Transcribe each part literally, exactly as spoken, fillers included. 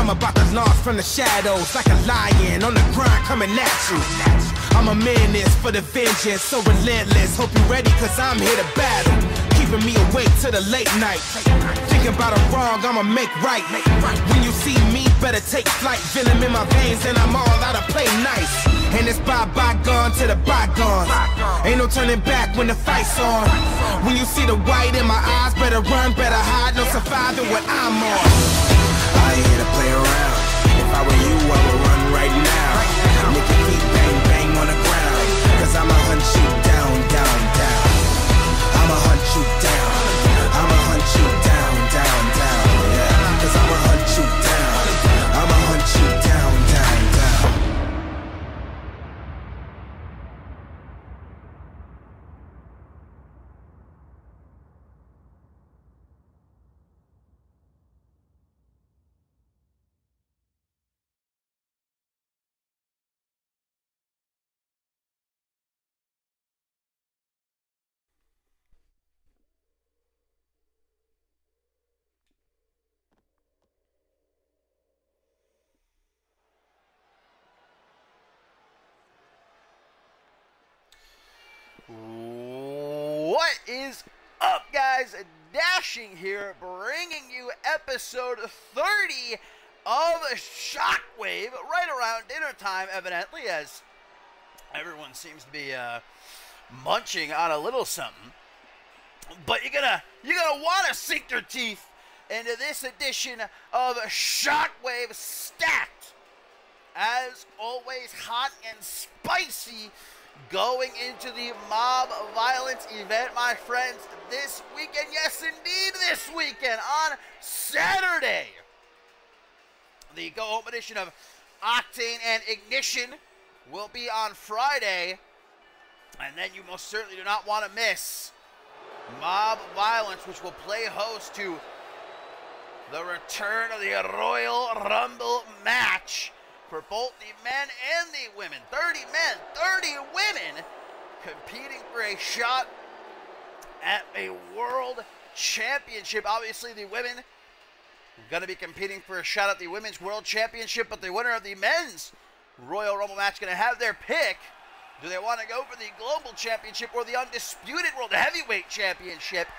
I'm about to launch from the shadows like a lion on the grind coming at you. I'm a menace for the vengeance, so relentless. Hope you're ready, cause I'm here to battle. Keeping me awake to the late night. Thinking about a wrong, I'ma make right. When you see me, better take flight. Venom in my veins, and I'm all out of play nice. And it's bye bygone to the bygones. Ain't no turning back when the fight's on. When you see the white in my eyes, better run, better hide. No surviving what I'm on. I ain't here to play around. If I were you, I would run right now. Make your feet bang bang on the ground. Cause I'ma hunt you down, down, down. I'ma hunt you down. I'ma hunt you down, down, down. Yeah. Cause I'ma hunt you down. I'ma hunt you down, down, down. What is up, guys? Dashing here, bringing you episode thirty of Shockwave right around dinner time, evidently, as everyone seems to be uh, munching on a little something. But you're gonna you're gonna want to sink your teeth into this edition of Shockwave Stacked. As always, hot and spicy. Going into the mob violence event, my friends, this weekend. Yes, indeed, this weekend on Saturday. The go-home edition of Octane and Ignition will be on Friday. And then you most certainly do not want to miss Mob Violence, which will play host to the return of the Royal Rumble match for both the men and the women. thirty men, thirty women competing for a shot at a world championship. Obviously, the women are going to be competing for a shot at the women's world championship, but the winner of the men's Royal Rumble match is going to have their pick. Do they want to go for the global championship or the undisputed world heavyweight championship?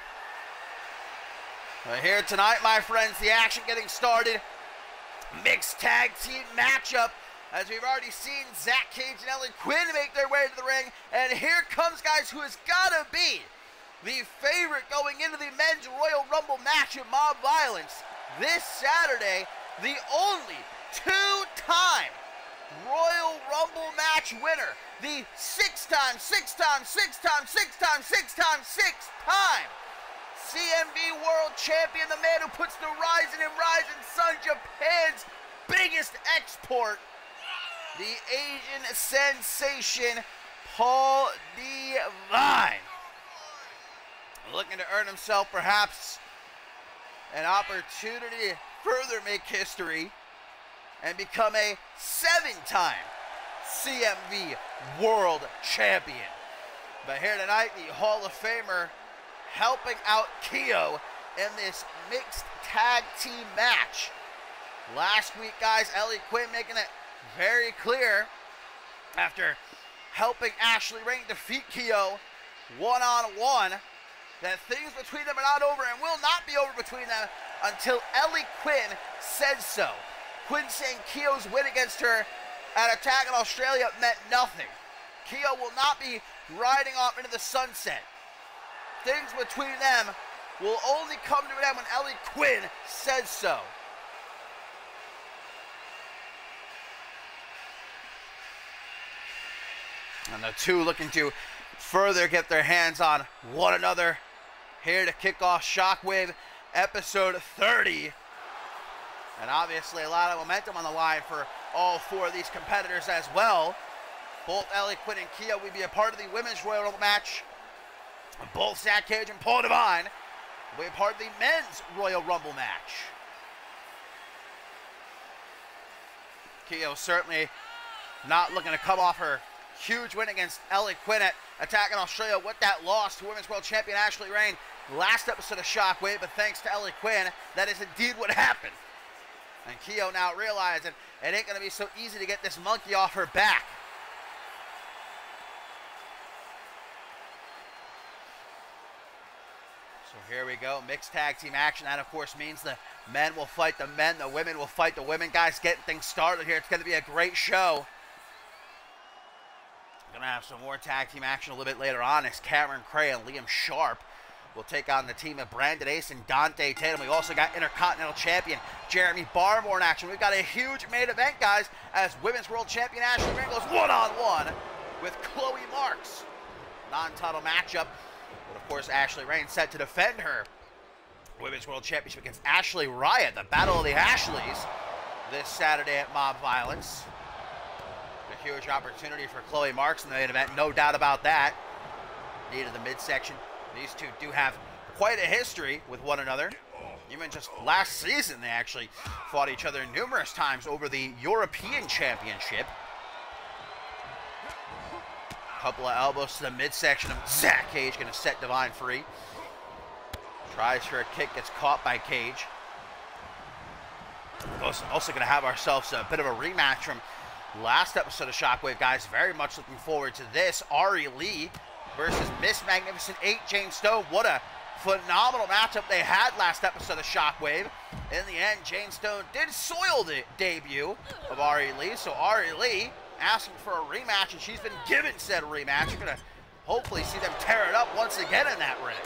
But here tonight, my friends, the action getting started. Mixed tag team matchup, as we've already seen Zach Cage and Ellen Quinn make their way to the ring. And here comes, guys, who has got to be the favorite going into the men's Royal Rumble match at Mob Violence this Saturday. The only two-time Royal Rumble match winner. The six-time, six-time, six-time, six-time, six-time, six-time C M V World Champion, the man who puts the Rising and Rising Sun, Japan's biggest export, the Asian sensation, Paul Devine. Looking to earn himself perhaps an opportunity to further make history and become a seven-time C M V World Champion. But here tonight, the Hall of Famer helping out Keo in this mixed tag team match. Last week, guys, Ellie Quinn making it very clear after helping Ashley Rain defeat Keo one-on-one that things between them are not over and will not be over between them until Ellie Quinn says so. Quinn saying Keo's win against her at Attack in Australia meant nothing. Keo will not be riding off into the sunset. Things between them will only come to an end when Ellie Quinn says so. And the two looking to further get their hands on one another here to kick off Shockwave episode thirty. And obviously a lot of momentum on the line for all four of these competitors as well. Both Ellie Quinn and Keo will be a part of the women's Royal Rumble match. Both Zach Cage and Paul Devine will be part of the men's Royal Rumble match. Keo certainly not looking to come off her huge win against Ellie Quinn at Attack in Australia with that loss to Women's World Champion Ashley Rain last episode of Shockwave, but thanks to Ellie Quinn, that is indeed what happened. And Kio now realizing it ain't going to be so easy to get this monkey off her back. So here we go, mixed tag team action. That, of course, means the men will fight the men, the women will fight the women. Guys, getting things started here. It's going to be a great show. We're going to have some more tag team action a little bit later on as Cameron Cray and Liam Sharp will take on the team of Brandon Ace and Dante Tatum. We also got Intercontinental Champion Jeremy Barmore in action. We've got a huge main event, guys, as Women's World Champion Ashley Green goes one-on-one with Chloe Marks. Non-title matchup. But of course, Ashley Rain set to defend her Women's World Championship against Ashley Riot, the Battle of the Ashleys, this Saturday at Mob Violence. A huge opportunity for Chloe Marks in the main event, no doubt about that. Knee to the midsection. These two do have quite a history with one another. Even just last season, they actually fought each other numerous times over the European Championship. Couple of elbows to the midsection of Zach Cage, going to set Divine free. Tries for a kick, gets caught by Cage. Also, also going to have ourselves a bit of a rematch from last episode of Shockwave, guys. Very much looking forward to this. Ari Lee versus Miss Magnificent eight, Jane Stone. What a phenomenal matchup they had last episode of Shockwave. In the end, Jane Stone did soil the debut of Ari Lee. So Ari Lee asking for a rematch, and she's been given said rematch. You're going to hopefully see them tear it up once again in that ring.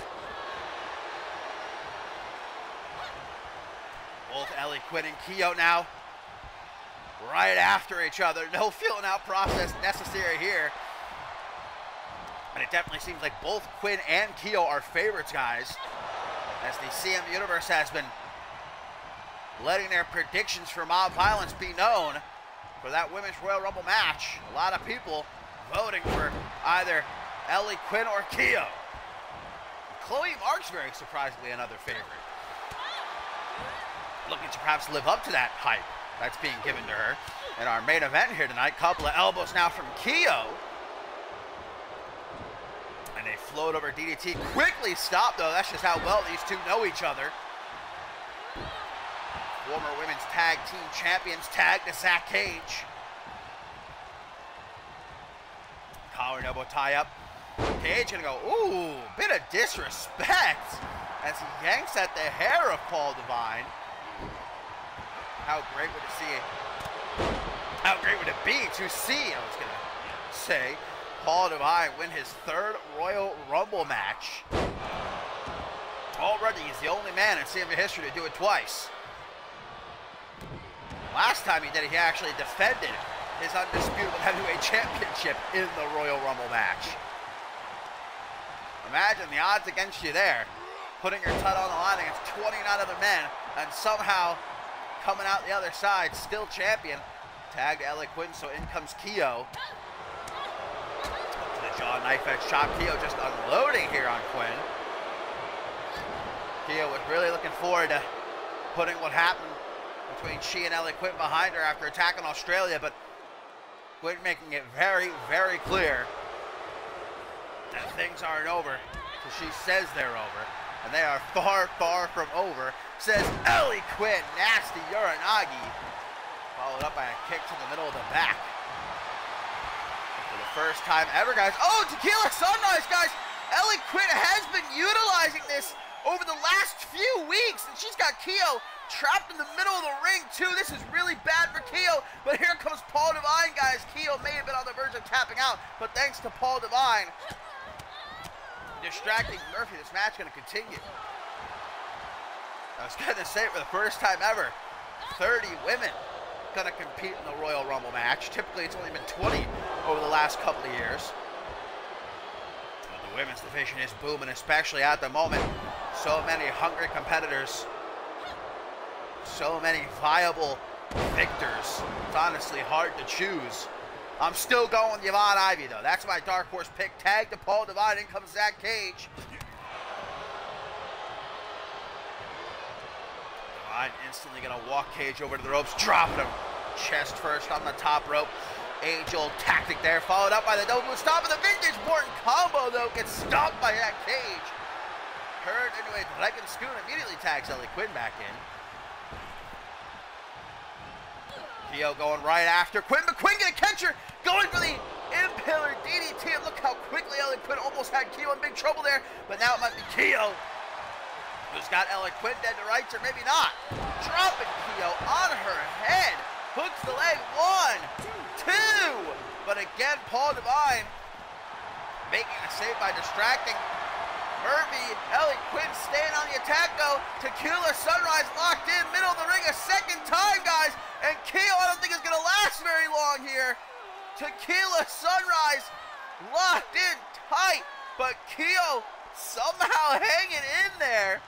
Both Ellie Quinn and Kio now right after each other. No feeling out process necessary here. And it definitely seems like both Quinn and Kio are favorites, guys, as the C M Universe has been letting their predictions for Mob Violence be known for that Women's Royal Rumble match. A lot of people voting for either Ellie Quinn or Kio. Chloe Marks, very surprisingly, another favorite. Looking to perhaps live up to that hype that's being given to her in our main event here tonight. Couple of elbows now from Kio. And a float over D D T. Quickly stopped, though. That's just how well these two know each other. Former women's tag team champions tag to Zach Cage. Collar and elbow tie up. Cage gonna go, ooh, bit of disrespect as he yanks at the hair of Paul Divine. How great would it see? How great would it be to see, I was gonna say, Paul Divine win his third Royal Rumble match. Already, he's the only man in C M history to do it twice. Last time he did it, he actually defended his undisputable heavyweight championship in the Royal Rumble match. Imagine the odds against you there, putting your title on the line against twenty-nine other men, and somehow coming out the other side, still champion. Tagged Ellie Quinn, so in comes Kio. To the jaw knife edge chop. Kio just unloading here on Quinn. Kio was really looking forward to putting what happened between she and Ellie Quinn behind her after attacking Australia, but Quinn making it very, very clear that things aren't over, because she says they're over, and they are far, far from over. Says Ellie Quinn, nasty Uranagi, followed up by a kick to the middle of the back. For the first time ever, guys. Oh, Tequila Sunrise, guys. Ellie Quinn has been utilizing this over the last few weeks, and she's got Kio trapped in the middle of the ring, too. This is really bad for Kio, but here comes Paul Divine, guys. Kio may have been on the verge of tapping out, but thanks to Paul Divine distracting Murphy, this match going to continue. I was going to say, for the first time ever, thirty women going to compete in the Royal Rumble match. Typically, it's only been twenty over the last couple of years. But the women's division is booming, especially at the moment. So many hungry competitors. So many viable victors. It's honestly hard to choose. I'm still going with Yvonne Ivy, though. That's my dark horse pick. Tag to Paul Divine. In comes Zach Cage. Divine instantly going to walk Cage over to the ropes, dropping him chest first on the top rope. Age-old tactic there, followed up by the double stop of the vintage Morton combo, though. Gets stopped by that Cage. Turned into a Dragon Schoon, immediately tags Ellie Quinn back in. Keo going right after Quinn, but Quinn gonna catch her, going for the Impaler D D T, and look how quickly Ellie Quinn almost had Keo in big trouble there, but now it might be Keo who's got Ellie Quinn dead to rights, or maybe not. Dropping Keo on her head, hooks the leg, one, two, but again, Paul Devine making a save by distracting Murphy. Ellie Quinn staying on the attack though. Tequila Sunrise locked in, middle of the ring a second time, guys. And Keo, I don't think is gonna last very long here. Tequila Sunrise locked in tight, but Keo somehow hanging in there.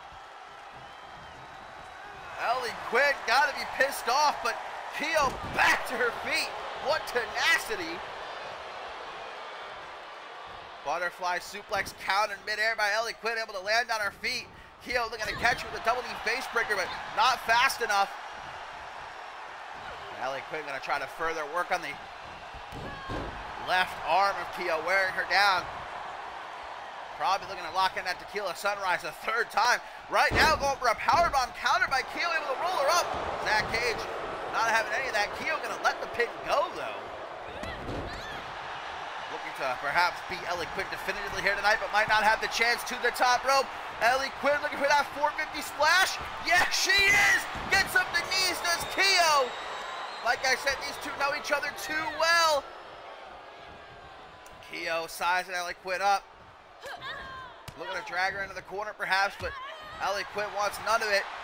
Ellie Quinn gotta be pissed off, but Keo back to her feet. What tenacity. Butterfly suplex count in midair by Ellie Quinn, able to land on her feet. Keo looking to catch her with a double knee face breaker, but not fast enough. And Ellie Quinn gonna try to further work on the left arm of Keo, wearing her down. Probably looking to lock in that Tequila Sunrise a third time. Right now going for a powerbomb counter by Keo, able to roll her up. Zach Cage not having any of that. Keo gonna let the pin go though. Looking to perhaps beat Ellie Quinn definitively here tonight, but might not have the chance to the top rope. Ellie Quinn looking for that four fifty splash. Yes, she is! Gets up the knees, does Keo. Like I said, these two know each other too well. Keo sizing Ellie Quinn up. Looking to drag her into the corner perhaps, but Ellie Quinn wants none of it.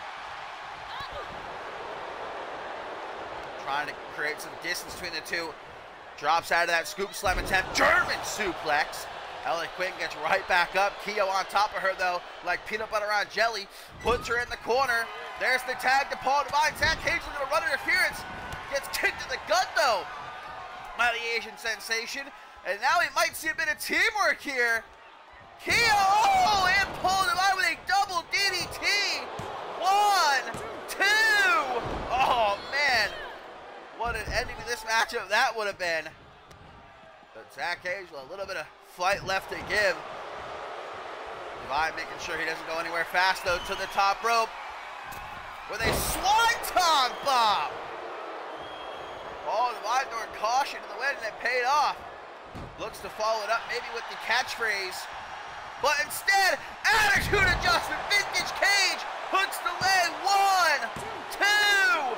Trying to create some distance between the two. Drops out of that scoop slam attempt. German suplex. Ellie Quinn gets right back up. Keo on top of her though, like peanut butter on jelly. Puts her in the corner. There's the tag to Paul Devine. Zach Cage looking to run interference. Gets kicked in the gut though by the Asian Sensation. And now we might see a bit of teamwork here. Keo, oh, and Paul Devine with a double D D T. One, two. Oh man. What an ending to this matchup that would have been. But Zach Cage with a little bit of fight left to give. Devine making sure he doesn't go anywhere fast though, to the top rope with a swanton bomb. Paul Devine throwing caution to the wind, and it paid off. Looks to follow it up maybe with the catchphrase, but instead, attitude adjustment. Vintage Cage hooks the leg. One, two.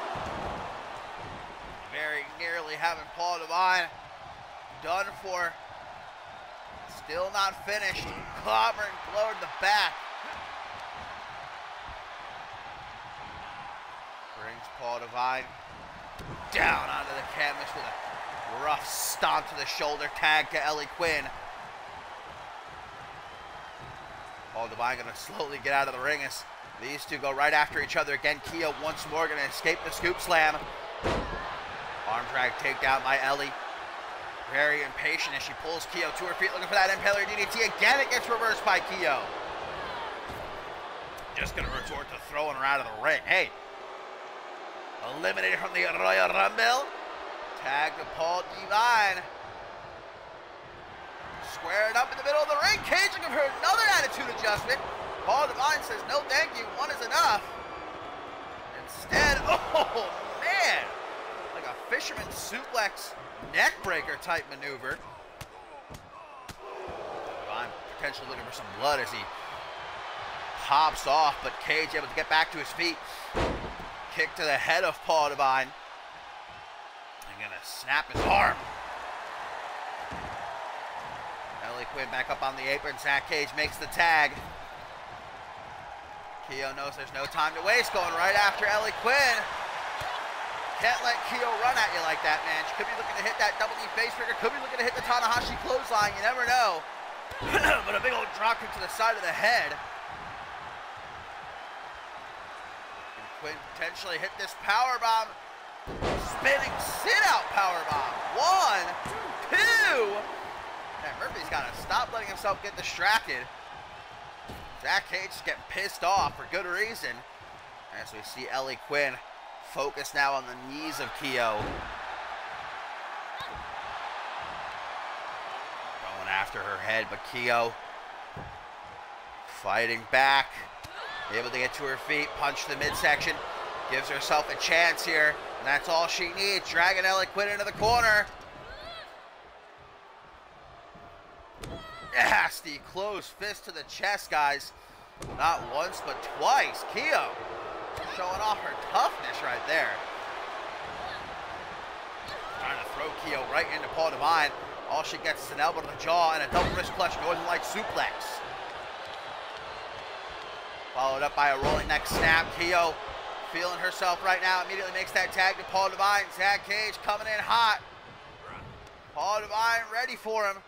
Very nearly having Paul Devine done for. Still not finished. Clobbering blow to the back. Brings Paul Devine down onto the canvas with a rough stomp to the shoulder tag to Ellie Quinn. Paul Devine gonna slowly get out of the ring as these two go right after each other again. Keo once more gonna escape the scoop slam. Arm drag takedown by Ellie. Very impatient as she pulls Keo to her feet, looking for that Impaler D D T. Again, it gets reversed by Keo. Just gonna resort to throwing her out of the ring. Hey, eliminated from the Royal Rumble. Tag to Paul Devine. Squared up in the middle of the ring. Cage looking for another attitude adjustment. Paul Devine says, no thank you, one is enough. Instead, oh man, like a fisherman suplex neck breaker type maneuver. Devine potentially looking for some blood as he pops off, but Cage able to get back to his feet. Kick to the head of Paul Devine. And gonna snap his arm. Ellie Quinn back up on the apron. Zach Cage makes the tag. Keo knows there's no time to waste, going right after Ellie Quinn. Can't let Keo run at you like that, man. She could be looking to hit that double knee face breaker. Could be looking to hit the Tanahashi clothesline. You never know. But a big old drop kick to the side of the head. And Quinn potentially hit this power bomb. Spinning sit-out power bomb. One, two. Man, Murphy's got to stop letting himself get distracted. Zach Cage is getting pissed off for good reason. As we see Ellie Quinn focus now on the knees of Keo. Going after her head, but Keo fighting back. Able to get to her feet, punch the midsection. Gives herself a chance here, and that's all she needs. Dragging Ellie Quinn into the corner. Nasty close fist to the chest, guys. Not once, but twice. Kio showing off her toughness right there. Trying to throw Kio right into Paul Devine. All she gets is an elbow to the jaw and a double wrist clutch Northern Light suplex. Followed up by a rolling neck snap. Kio feeling herself right now. Immediately makes that tag to Paul Devine. Zach Cage coming in hot. Paul Devine ready for him.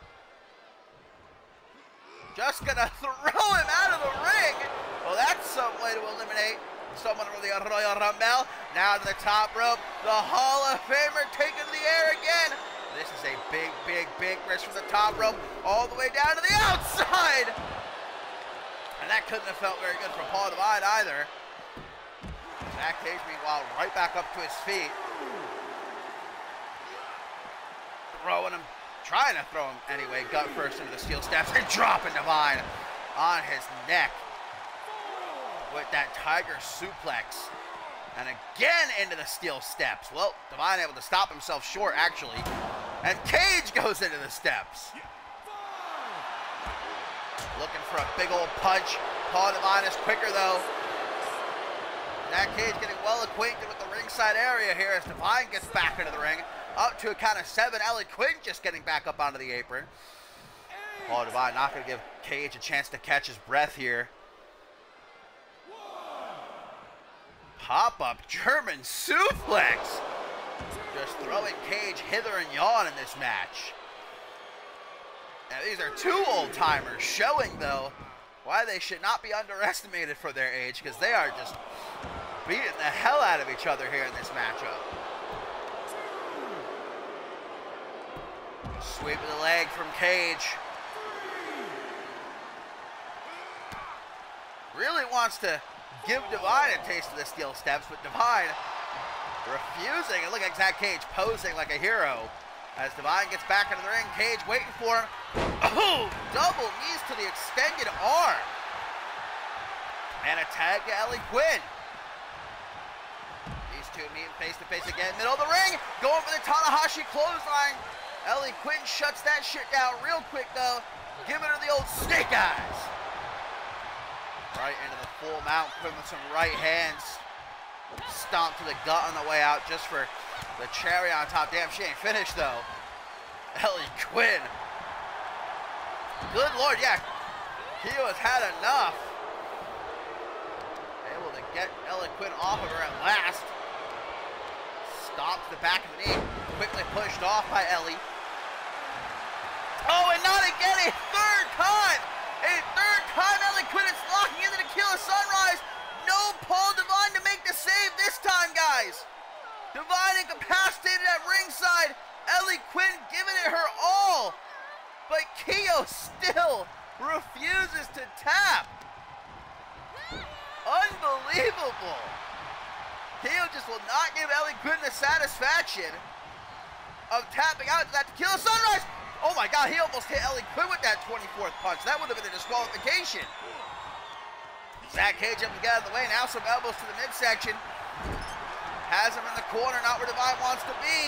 Just gonna throw him out of the ring. Well, that's some way to eliminate someone from the Royal Rumble. Now to the top rope. The Hall of Famer taking to the air again. This is a big, big, big risk from the top rope all the way down to the outside. And that couldn't have felt very good for Paul Devine either. Zach Cage, meanwhile, right back up to his feet. Throwing him, trying to throw him anyway, gut first into the steel steps and dropping Devine on his neck with that tiger suplex. And again into the steel steps. Well, Devine able to stop himself short, actually. And Cage goes into the steps. Looking for a big old punch. Paul Devine is quicker, though. Zach Cage getting well acquainted with the ringside area here as Devine gets back into the ring. Up to a count of seven. Ellie Quinn just getting back up onto the apron. Paul Devine not going to give Cage a chance to catch his breath here. Pop-up German suplex. Just throwing Cage hither and yon in this match. Now these are two old-timers showing, though, why they should not be underestimated for their age, because they are just beating the hell out of each other here in this matchup. Sweep of the leg from Cage. Really wants to give Devine a taste of the steel steps, but Devine refusing. And look at Zach Cage posing like a hero as Devine gets back into the ring. Cage waiting for him. Oh, double knees to the extended arm. And a tag to Ellie Quinn. These two meeting face to face again. Middle of the ring. Going for the Tanahashi clothesline. Ellie Quinn shuts that shit down real quick, though. Giving her the old snake eyes. Right into the full mount. Quinn with some right hands. Stomp to the gut on the way out just for the cherry on top. Damn, she ain't finished, though. Ellie Quinn. Good Lord, yeah. Kio has had enough. Able to get Ellie Quinn off of her at last. Stomp to the back of the knee. Quickly pushed off by Ellie. Oh, and not again, a third time. A third time Ellie Quinn is locking into the Tequila Sunrise. No Paul Devine to make the save this time, guys. Devine incapacitated at ringside. Ellie Quinn giving it her all. But Kio still refuses to tap. Unbelievable. Kio just will not give Ellie Quinn the satisfaction of tapping out to that Tequila Sunrise. Oh my God, he almost hit Ellie Quinn with that twenty-fourth punch. That would have been a disqualification. Zach Cage up to get out of the way. Now some elbows to the midsection. Has him in the corner, not where Devine wants to be.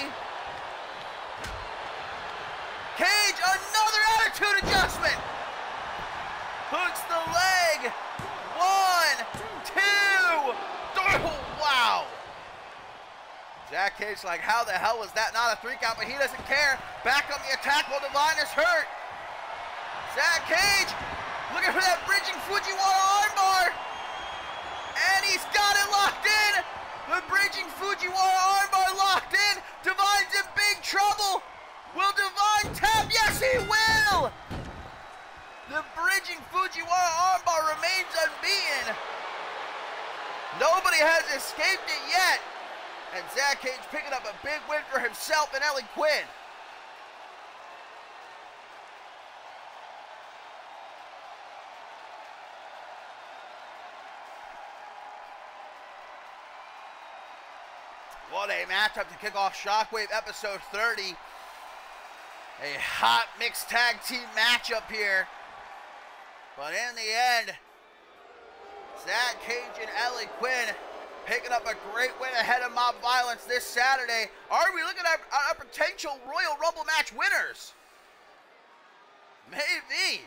Cage, another attitude adjustment. Hooks the leg. One, two. Oh, wow. Zach Cage like, how the hell was that not a three count? But he doesn't care. Back on the attack while Devine is hurt. Zach Cage looking for that bridging Fujiwara armbar. And he's got it locked in. The bridging Fujiwara armbar locked in. Devine's in big trouble. Will Devine tap? Yes, he will. The bridging Fujiwara armbar remains unbeaten. Nobody has escaped it yet. And Zach Cage picking up a big win for himself and Ellie Quinn. What a matchup to kick off Shockwave episode thirty. A hot mixed tag team matchup here. But in the end, Zach Cage and Ellie Quinn picking up a great win ahead of Mob Violence this Saturday. Are we looking at our potential Royal Rumble match winners? Maybe.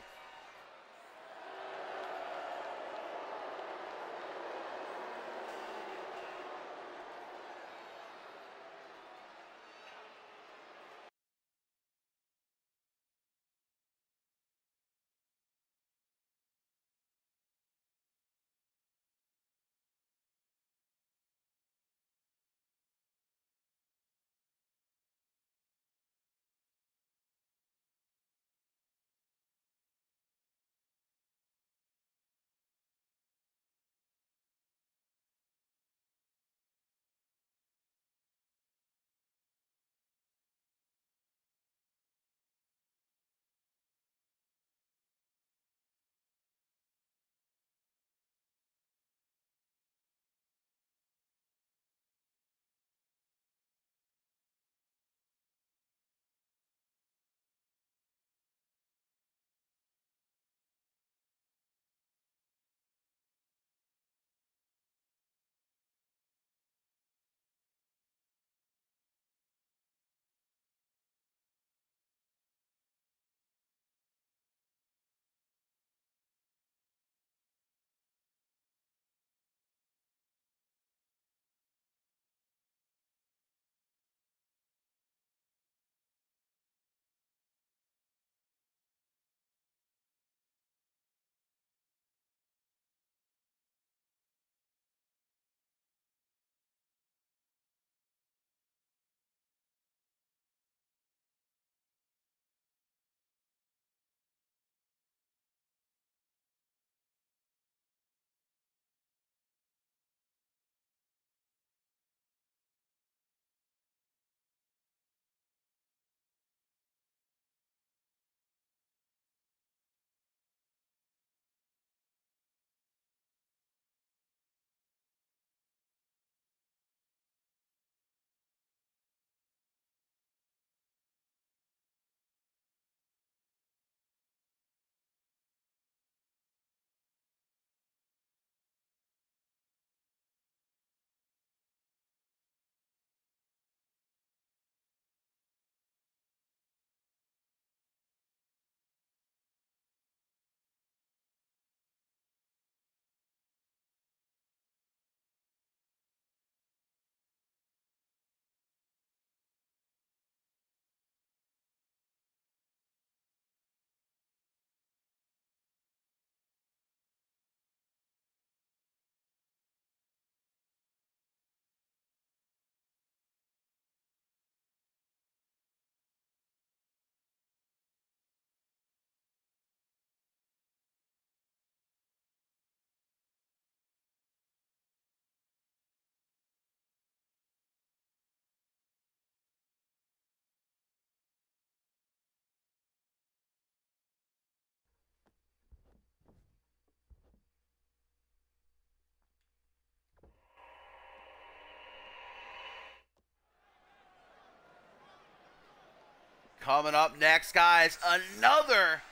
Coming up next, guys, another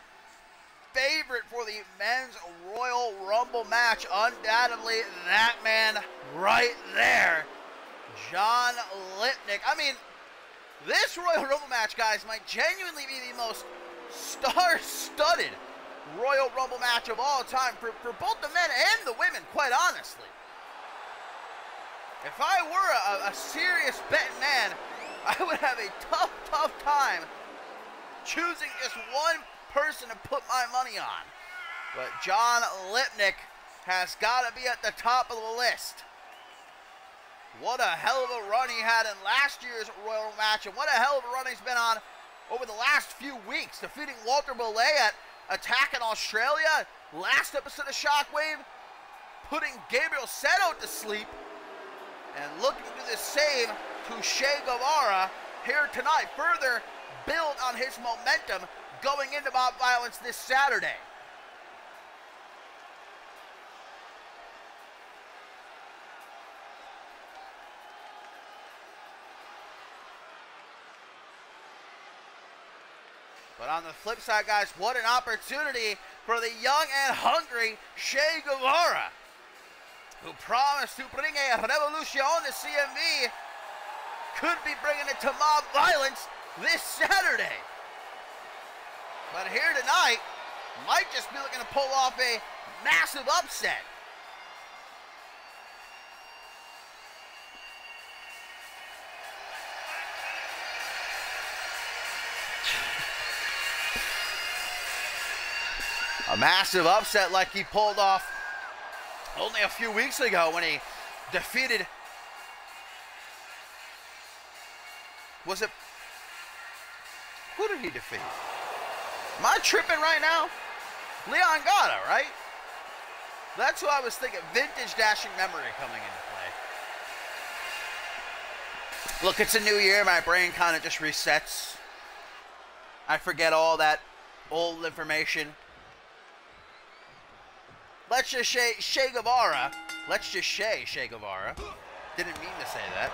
favorite for the men's Royal Rumble match. Undoubtedly, that man right there, John Lipnick. I mean, this Royal Rumble match, guys, might genuinely be the most star-studded Royal Rumble match of all time for, for both the men and the women, quite honestly. If I were a, a serious betting man, I would have a tough, tough time choosing just one person to put my money on. But John Lipnick has got to be at the top of the list. What a hell of a run he had in last year's Royal match, and what a hell of a run he's been on over the last few weeks, defeating Walter Bollé at Attack in Australia, last episode of Shockwave, putting Gabriel Seto to sleep, and looking to do the same to Che Guevara here tonight. Further build on his momentum going into Mob Violence this Saturday. But on the flip side, guys, what an opportunity for the young and hungry Che Guevara. who promised to bring a revolution to C M V, could be bringing it to mob violence this Saturday. But here tonight, might just be looking to pull off a massive upset. A massive upset like he pulled off only a few weeks ago when he defeated, was it, who did he defeat? Am I tripping right now? Leon Gata, right? That's who I was thinking. Vintage dashing memory coming into play. Look, it's a new year. My brain kind of just resets. I forget all that old information. Let's just say Che Guevara. Let's just say Che Guevara. Didn't mean to say that.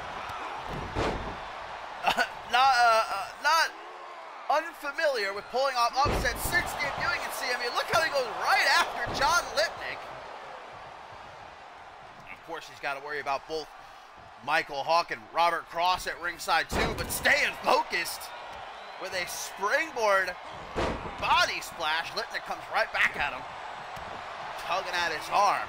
Uh, not, uh, uh, not unfamiliar with pulling off upsets since debuting in C M V. Look how he goes right after John Lipnick. And of course, he's got to worry about both Michael Hawk and Robert Cross at ringside too, but staying focused with a springboard body splash. Lipnick comes right back at him, tugging at his arm.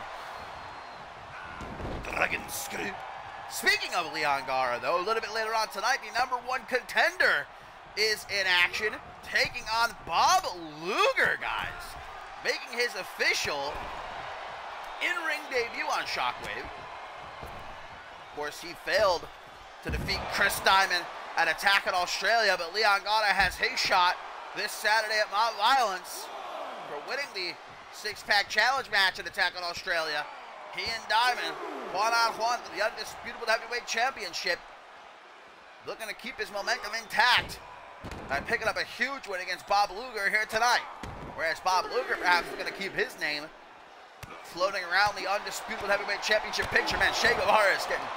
Dragon screw. Speaking of Leon Gata, though, a little bit later on tonight, the number one contender is in action, taking on Bob Luger, guys. Making his official in-ring debut on Shockwave. Of course, he failed to defeat Chris Diamond at Attack in Australia, but Leon Gata has his shot this Saturday at Mob Violence for winning the six-pack challenge match at Attack in Australia. He and Diamond, one-on-one for the Undisputable Heavyweight Championship, looking to keep his momentum intact by picking up a huge win against Bob Luger here tonight. Whereas Bob Luger perhaps is going to keep his name floating around the Undisputed Heavyweight Championship picture. Man, Che Guevara is getting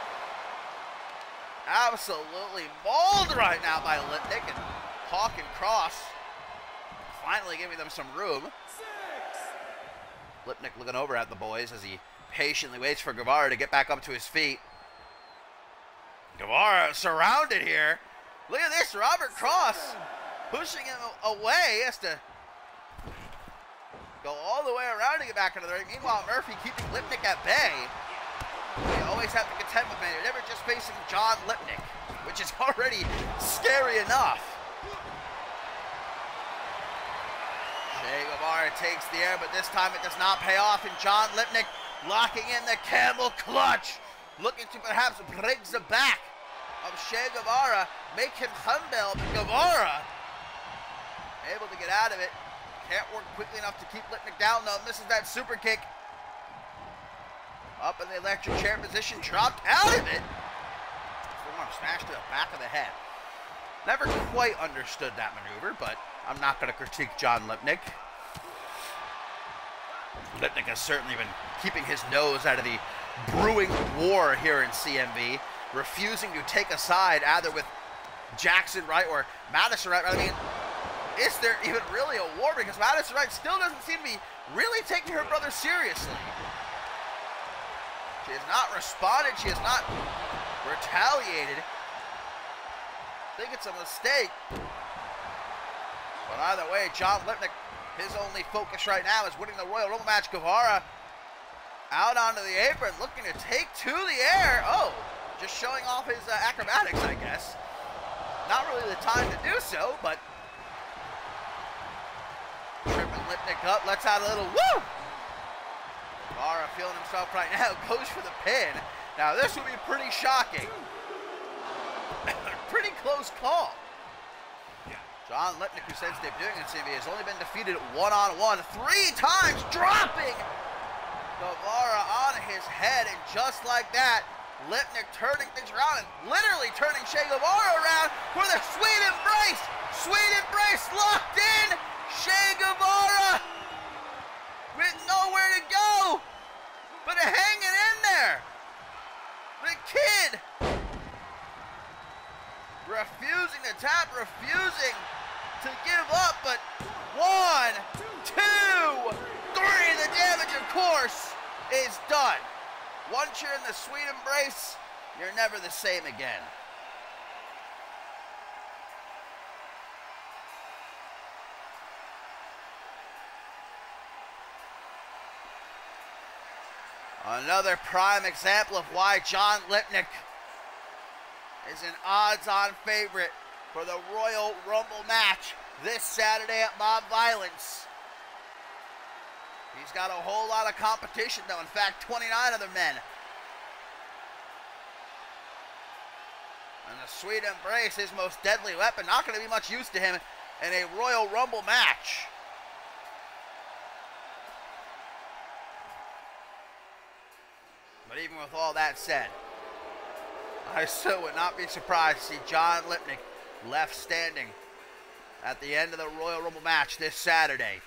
absolutely mauled right now by Lipnick and Hawk and Cross. Finally giving them some room. Lipnick looking over at the boys as he patiently waits for Guevara to get back up to his feet. Guevara surrounded here. Look at this, Robert Cross pushing him away. He has to go all the way around to get back into the ring. Meanwhile, Murphy keeping Lipnick at bay. You always have to contend with me. You're never just facing John Lipnick, which is already scary enough. Che Guevara takes the air, but this time it does not pay off, and John Lipnick locking in the camel clutch, looking to perhaps break the back of Che Guevara, make him humble. Guevara able to get out of it. Can't work quickly enough to keep Lipnick down, though. Misses that super kick. Up in the electric chair position, dropped out of it. Forearm smashed to the back of the head. Never quite understood that maneuver, but I'm not going to critique John Lipnick. Lipnick has certainly been keeping his nose out of the brewing war here in C M V, refusing to take a side either with Jackson Wright or Madison Wright. I mean, is there even really a war? Because Madison Wright still doesn't seem to be really taking her brother seriously. She has not responded. She has not retaliated. I think it's a mistake. But either way, John Lipnick, his only focus right now is winning the Royal Rumble match. Guevara out onto the apron, looking to take to the air. Oh, just showing off his uh, acrobatics, I guess. Not really the time to do so, but tripping Lipnick up, lets out a little woo! Guevara feeling himself right now, goes for the pin. Now this would be pretty shocking. Pretty close call. John Lipnick, who since debuting in C M V, has only been defeated one-on-one three times, dropping Guevara on his head, and just like that, Lipnick turning things around and literally turning Che Guevara around for the sweet embrace. Sweet embrace locked in. Che Guevara with nowhere to go but hanging in there. The kid refusing to tap, refusing to give up, but one, two, three, the damage, of course, is done. Once you're in the sweet embrace, you're never the same again. Another prime example of why John Lipnick is an odds-on favorite for the Royal Rumble match this Saturday at Mob Violence. He's got a whole lot of competition though. In fact, twenty-nine other men. And the sweet embrace, his most deadly weapon, not going to be much use to him in a Royal Rumble match. But even with all that said, I still would not be surprised to see John Lipnick left standing at the end of the Royal Rumble match this Saturday.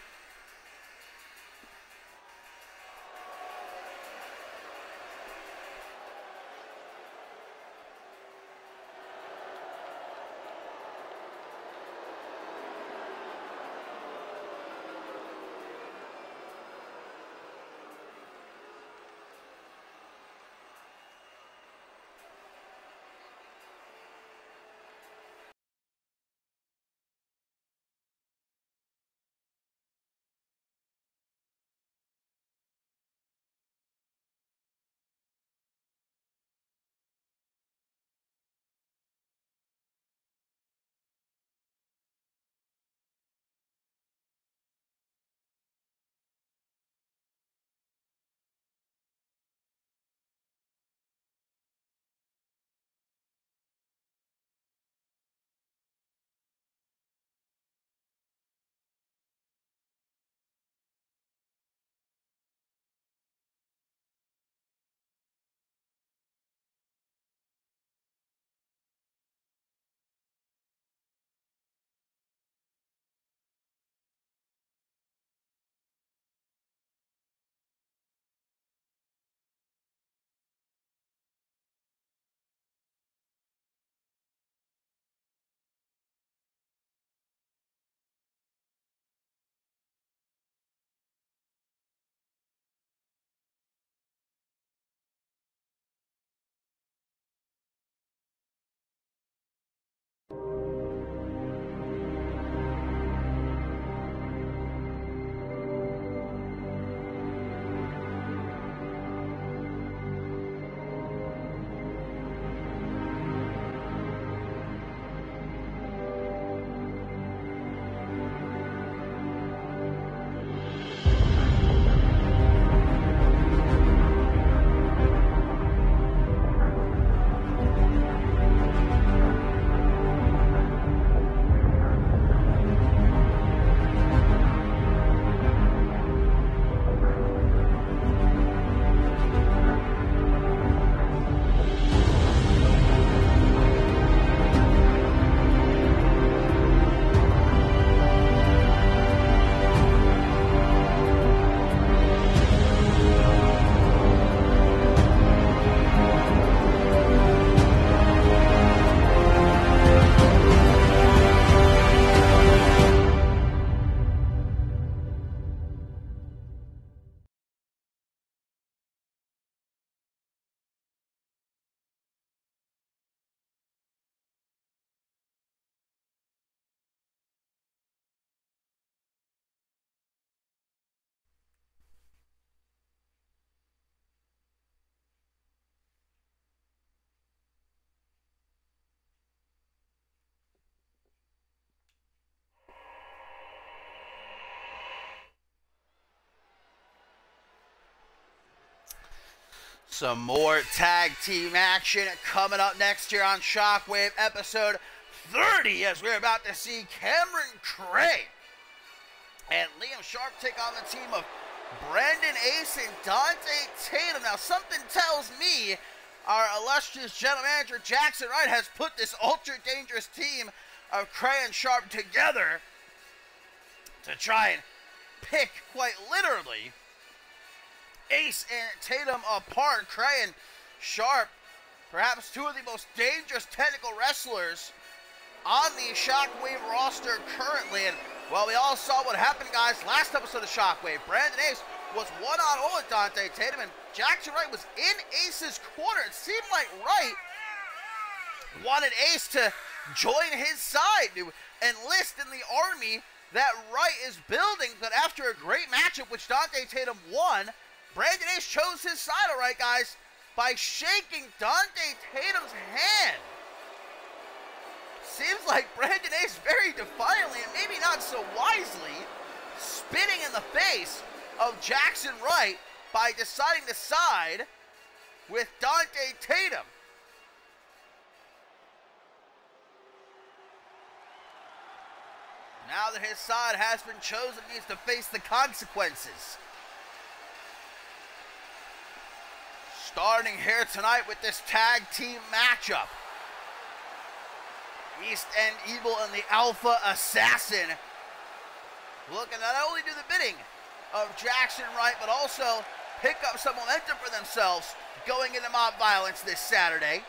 Some more tag team action coming up next year on Shockwave, episode thirty, as we're about to see Cameron Cray and Liam Sharp take on the team of Brandon Ace and Dante Tatum. Now, something tells me our illustrious general manager Jackson Wright has put this ultra dangerous team of Cray and Sharp together to try and pick, quite literally, Ace and Tatum apart. Cray and Sharp, perhaps two of the most dangerous technical wrestlers on the Shockwave roster currently. And, well, we all saw what happened, guys, last episode of Shockwave. Brandon Ace was one-on-one with Dante Tatum, and Jackson Wright was in Ace's corner. It seemed like Wright wanted Ace to join his side, to enlist in the army that Wright is building. But after a great matchup, which Dante Tatum won, Brandon Ace chose his side, all right, guys, by shaking Dante Tatum's hand. Seems like Brandon Ace very defiantly, and maybe not so wisely, spitting in the face of Jackson Wright by deciding to side with Dante Tatum. Now that his side has been chosen, he needs to face the consequences. Starting here tonight with this tag team matchup. East End Evil and the Alpha Assassin looking to not only do the bidding of Jackson Wright, but also pick up some momentum for themselves going into Mob Violence this Saturday.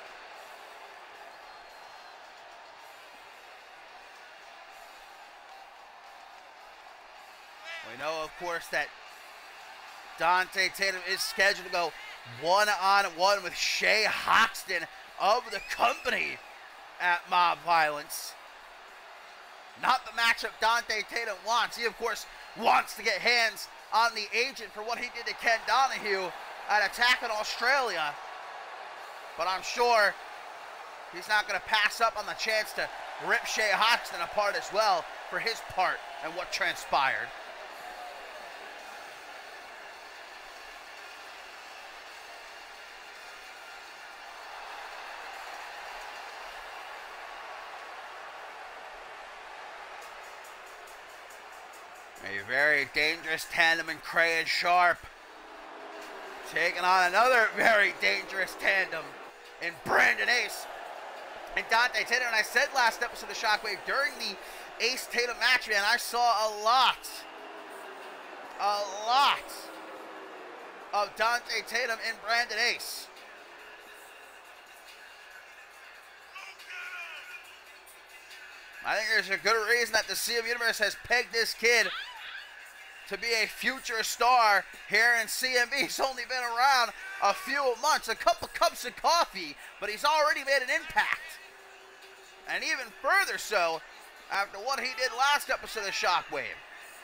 We know, of course, that Dante Tatum is scheduled to go one-on-one with Shay Hoxton of the company at Mob Violence. Not the matchup Dante Tatum wants. He, of course, wants to get hands on the agent for what he did to Ken Donahue at Attack in Australia. But I'm sure he's not going to pass up on the chance to rip Shay Hoxton apart as well for his part and what transpired. A very dangerous tandem in Cray and Sharp. Taking on another very dangerous tandem in Brandon Ace and Dante Tatum. And I said last episode of Shockwave, during the Ace Tatum match, man, I saw a lot, a lot of Dante Tatum in Brandon Ace. I think there's a good reason that the C M Universe has pegged this kid to be a future star here in C M B. He's only been around a few months, a couple cups of coffee, but he's already made an impact. And even further so after what he did last episode of Shockwave.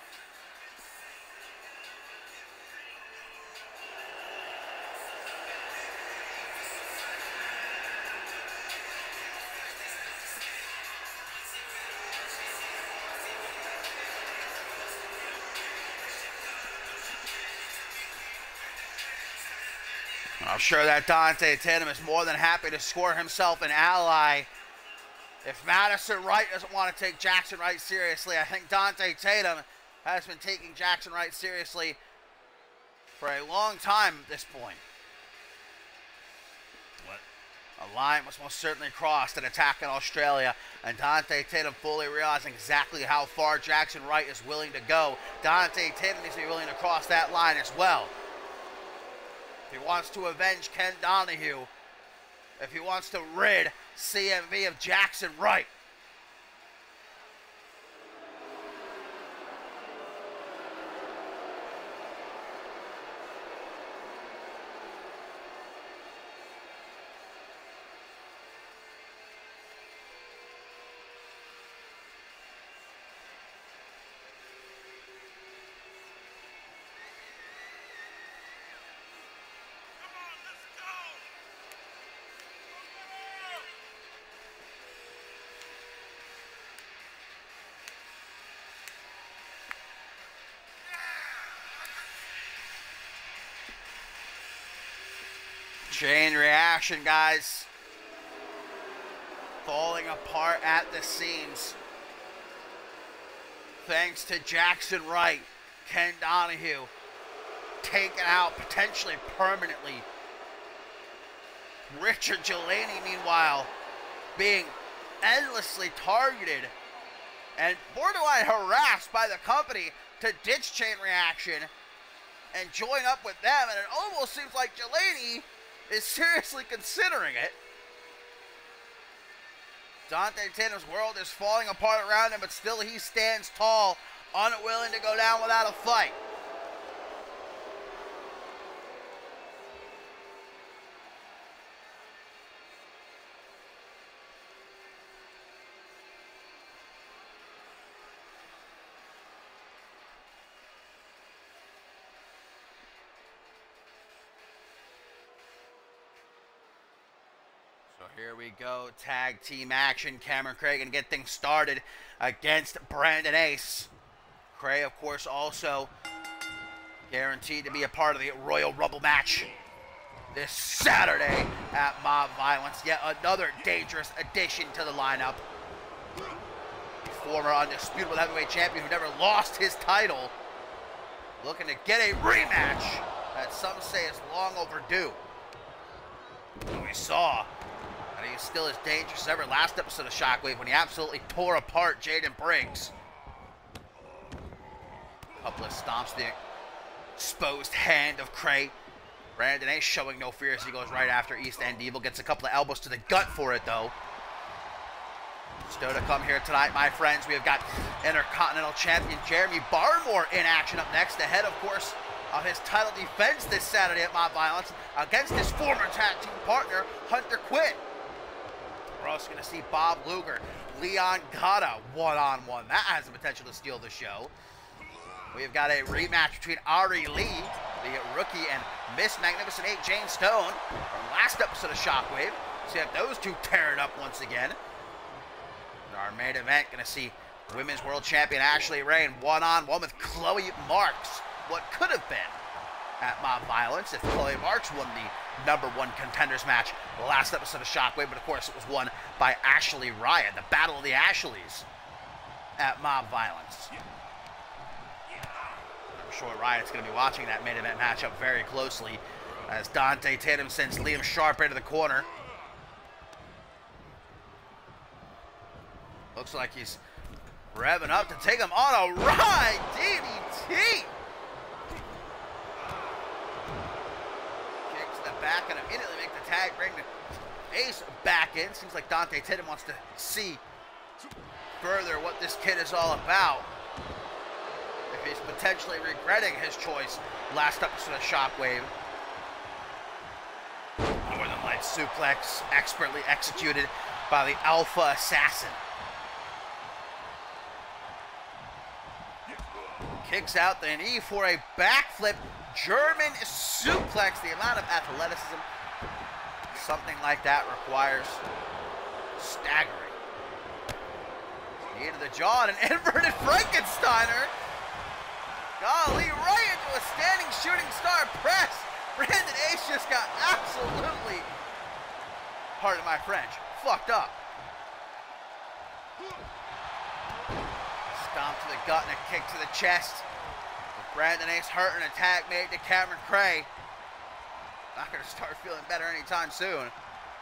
I'm sure that Dante Tatum is more than happy to score himself an ally. If Madison Wright doesn't want to take Jackson Wright seriously, I think Dante Tatum has been taking Jackson Wright seriously for a long time at this point. A line was most certainly crossed at Attack in Australia, and Dante Tatum fully realizing exactly how far Jackson Wright is willing to go. Dante Tatum needs to be willing to cross that line as well. If he wants to avenge Ken Donahue, if he wants to rid C M V of Jackson Wright. Chain reaction, guys. Falling apart at the seams. Thanks to Jackson Wright, Ken Donahue taken out potentially permanently. Richard Jelani, meanwhile, being endlessly targeted and borderline harassed by the company to ditch Chain Reaction and join up with them. And it almost seems like Jelani is seriously considering it. Dante Tatum's world is falling apart around him, but still he stands tall, unwilling to go down without a fight. So here we go, tag team action. Cameron Cray gonna get things started against Brandon Ace. Cray, of course, also guaranteed to be a part of the Royal Rumble match this Saturday at Mob Violence. Yet another dangerous addition to the lineup. Former undisputed heavyweight champion who never lost his title, looking to get a rematch that some say is long overdue. And we saw that he is still as dangerous as ever last episode of Shockwave when he absolutely tore apart Jaden Briggs. Couple of stomps, the exposed hand of Cray. Brandon Ace showing no fear as he goes right after East End Evil. Gets a couple of elbows to the gut for it, though. Still to come here tonight, my friends. We have got Intercontinental Champion Jeremy Barmore in action up next, ahead, of course, of his title defense this Saturday at Mob Violence against his former tag team partner, Hunter Quinn. We're also going to see Bob Luger, Leon Gata one-on-one. That has the potential to steal the show. We've got a rematch between Ari Lee, the rookie, and Miss Magnificent eight, Jane Stone, from last episode of Shockwave. So you have those two tear it up once again. In our main event, going to see Women's World Champion Ashley Rain one-on-one with Chloe Marks. What could have been at Mob Violence if Chloe Marks won the number one contenders match last episode of Shockwave, but of course it was won by Ashley Ryan, the Battle of the Ashleys at Mob Violence. I'm sure Riot's going to be watching that main event matchup very closely as Dante Tatum sends Liam Sharp into the corner. Looks like he's revving up to take him on a ride. D D T. Kick to the back and immediately make the tag, bring the Ace back in. Seems like Dante Tatum wants to see further what this kid is all about. If he's potentially regretting his choice last episode of Shockwave. Northern Lights suplex, expertly executed by the Alpha Assassin. Kicks out the knee for a backflip German suplex. The amount of athleticism something like that requires, staggering. Knee to the jaw and an inverted Frankensteiner. Golly, right into a standing shooting star press. Brandon Ace just got absolutely, pardon my French, fucked up. Stomp to the gut and a kick to the chest. With Brandon Ace hurt and a tag made to Cameron Cray. Not going to start feeling better anytime soon.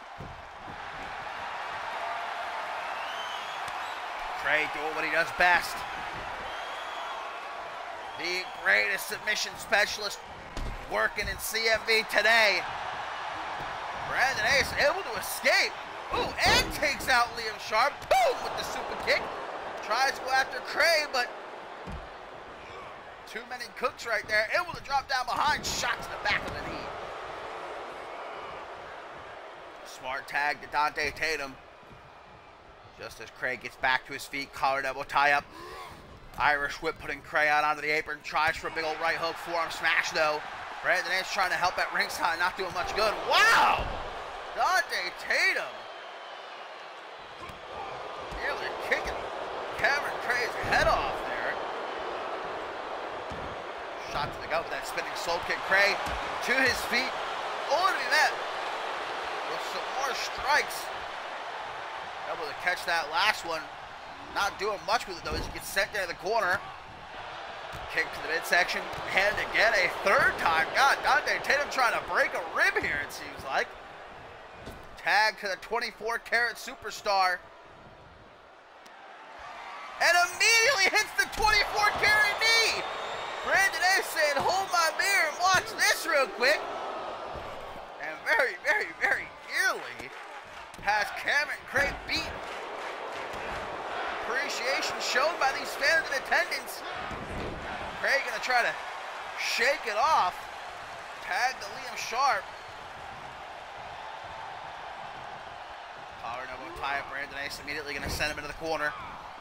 Cray doing what he does best. The greatest submission specialist working in C M V today. Brandon Ace able to escape. Ooh, and takes out Liam Sharp. Boom, with the super kick. Tries to go after Cray, but too many cooks right there. Able to drop down behind. Shot to the back of the knee. Smart tag to Dante Tatum. Just as Cray gets back to his feet. Collar elbow tie up. Irish whip putting Cray out onto the apron. Tries for a big old right hook. Forearm smash though. Brandon Ace trying to help at ringside. Not doing much good. Wow! Dante Tatum. Nearly kicking Cameron Cray's head off there. Shot to the gut with that spinning soul kick. Cray to his feet. Only to be met with some more strikes. Able to catch that last one. Not doing much with it though as he gets sent into the corner. Kick to the midsection. And again a third time. God, Dante Tatum trying to break a rib here it seems like. Tag to the twenty-four karat superstar. And immediately hits the twenty-four karat knee. Brandon Ace saying, hold my beer and watch this real quick. And very, very, very nearly has Cameron Cray beaten. Appreciation shown by these fans in attendance. Cray gonna try to shake it off. Tag to Liam Sharp. Collar and elbow tie up. Brandon Ace immediately gonna send him into the corner.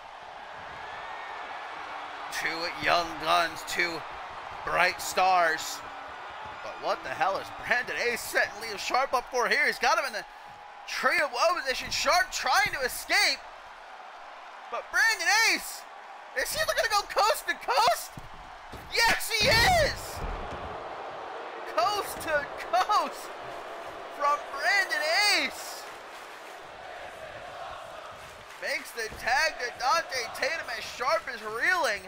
Two young guns, two bright stars. But what the hell is Brandon Ace setting Liam Sharp up for here? He's got him in the Tree of woe position. Sharp trying to escape. But Brandon Ace, is he looking to go coast to coast? Yes, he is! Coast to coast from Brandon Ace. Makes the tag to Dante Tatum as Sharp is reeling.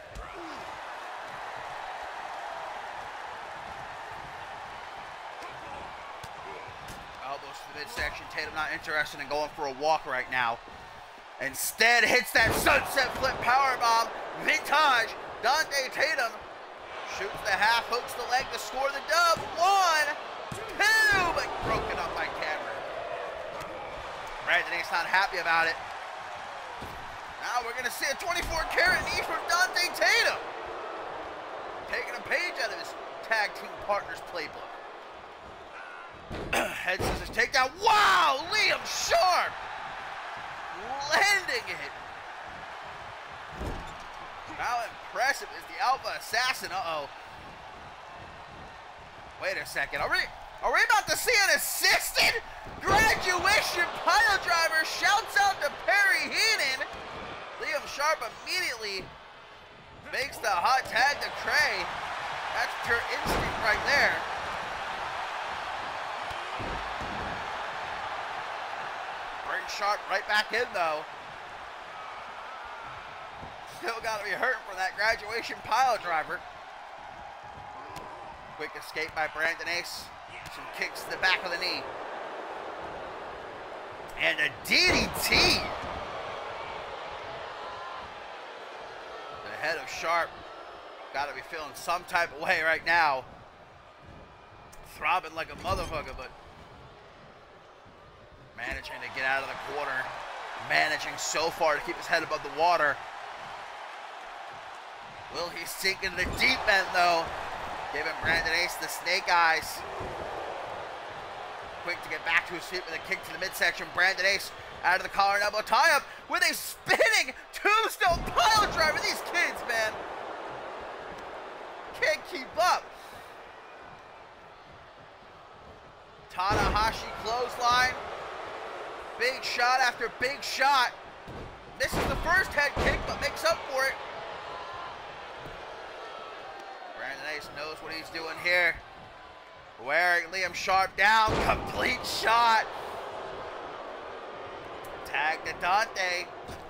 Elbows to the midsection. Tatum not interested in going for a walk right now. Instead hits that sunset flip powerbomb. Vintage. Dante Tatum shoots the half, hooks the leg to score the dub. One, two, but broken up by Cameron. Brandon Ace not happy about it. Now we're gonna see a twenty-four karat knee from Dante Tatum. Taking a page out of his tag team partner's playbook. Head scissors takedown. Wow, Liam Sharp landing it. How impressive is the Alpha Assassin? Uh-oh. Wait a second. Are we, are we about to see an assisted graduation pile driver? Shouts out to Perry Heenan. Liam Sharp immediately makes the hot tag to Trey. That's pure instinct right there. Brings Sharp right back in though. Still got to be hurting for that graduation pile driver. Quick escape by Brandon Ace. Some kicks to the back of the knee. And a D D T. The head of Sharp got to be feeling some type of way right now. Throbbing like a motherfucker, but managing to get out of the corner. Managing so far to keep his head above the water. Will he sink into the deep end though? Giving Brandon Ace the snake eyes. Quick to get back to his feet with a kick to the midsection. Brandon Ace out of the collar and elbow tie up with a spinning tombstone pile driver. These kids, man, can't keep up. Tanahashi clothesline. Big shot after big shot. Misses the first head kick, but makes up for it. Brandon Ace knows what he's doing here. Wearing Liam Sharp down. Complete shot. Tag to Dante.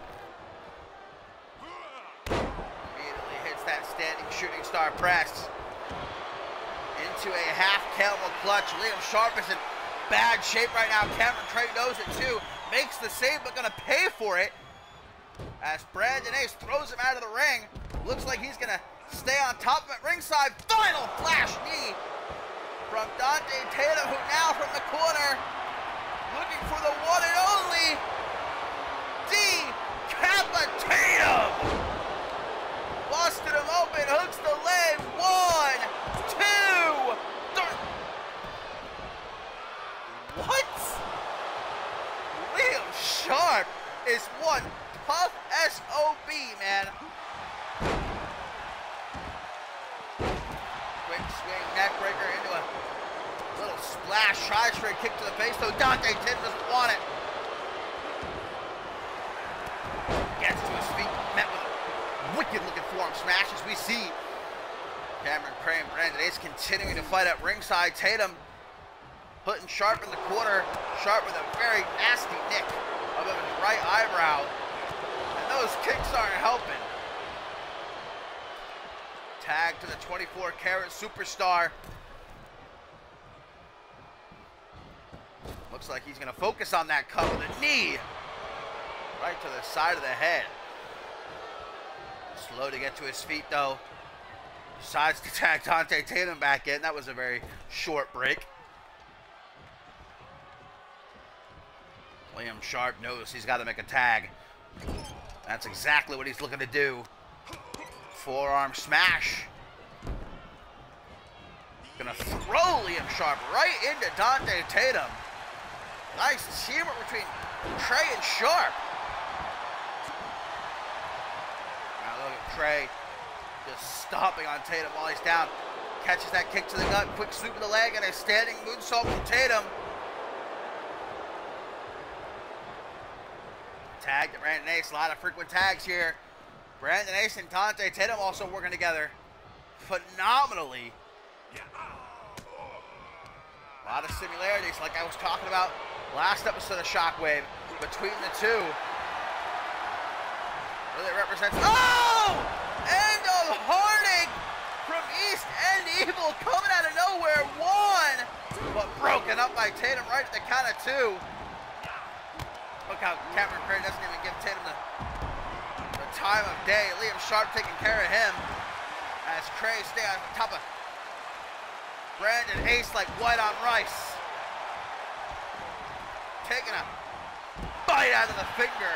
Immediately hits that standing shooting star press. Into a half camel clutch. Liam Sharp is in bad shape right now. Cameron Trey knows it too. Makes the save, but gonna pay for it. As Brandon Ace throws him out of the ring. Looks like he's gonna stay on top of it ringside. Final flash knee from Dante Tatum, who now from the corner, looking for the one and only Decapitatum. Busted him open, hooks the leg. One, two, three. What? Liam Sharp is one tough S O B, man. Quick swing, neck breaker into a little splash, tries for a kick to the face, though Dante Tatum doesn't want it. Gets to his feet, met with a wicked looking forearm smash as we see Cameron Cray and Brandon Ace continuing to fight at ringside. Tatum putting Sharp in the corner. Sharp with a very nasty nick above his right eyebrow. And those kicks aren't helping. Tag to the twenty-four karat superstar. Looks like he's going to focus on that cut with a knee. Right to the side of the head. Slow to get to his feet though. Decides to tag Dante Tatum back in. That was a very short break. Liam Sharp knows he's got to make a tag. That's exactly what he's looking to do. Forearm smash. Gonna throw Liam Sharp right into Dante Tatum. Nice teamwork between Trey and Sharp. Now look at Trey just stomping on Tatum while he's down. Catches that kick to the gut, quick sweep of the leg, and a standing moonsault from Tatum. tag to Brandon Ace. A lot of frequent tags here. Brandon Ace and Dante Tatum also working together phenomenally. A lot of similarities, like I was talking about last episode of Shockwave, between the two. Really represents. Oh! End of Harding from East End Evil coming out of nowhere. One, but broken up by Tatum right at the count of two. Look how Cameron Cray doesn't even give Tatum the, the time of day. Liam Sharp taking care of him as Cray stay on top of Brandon Ace like white on rice. Taking a bite out of the finger.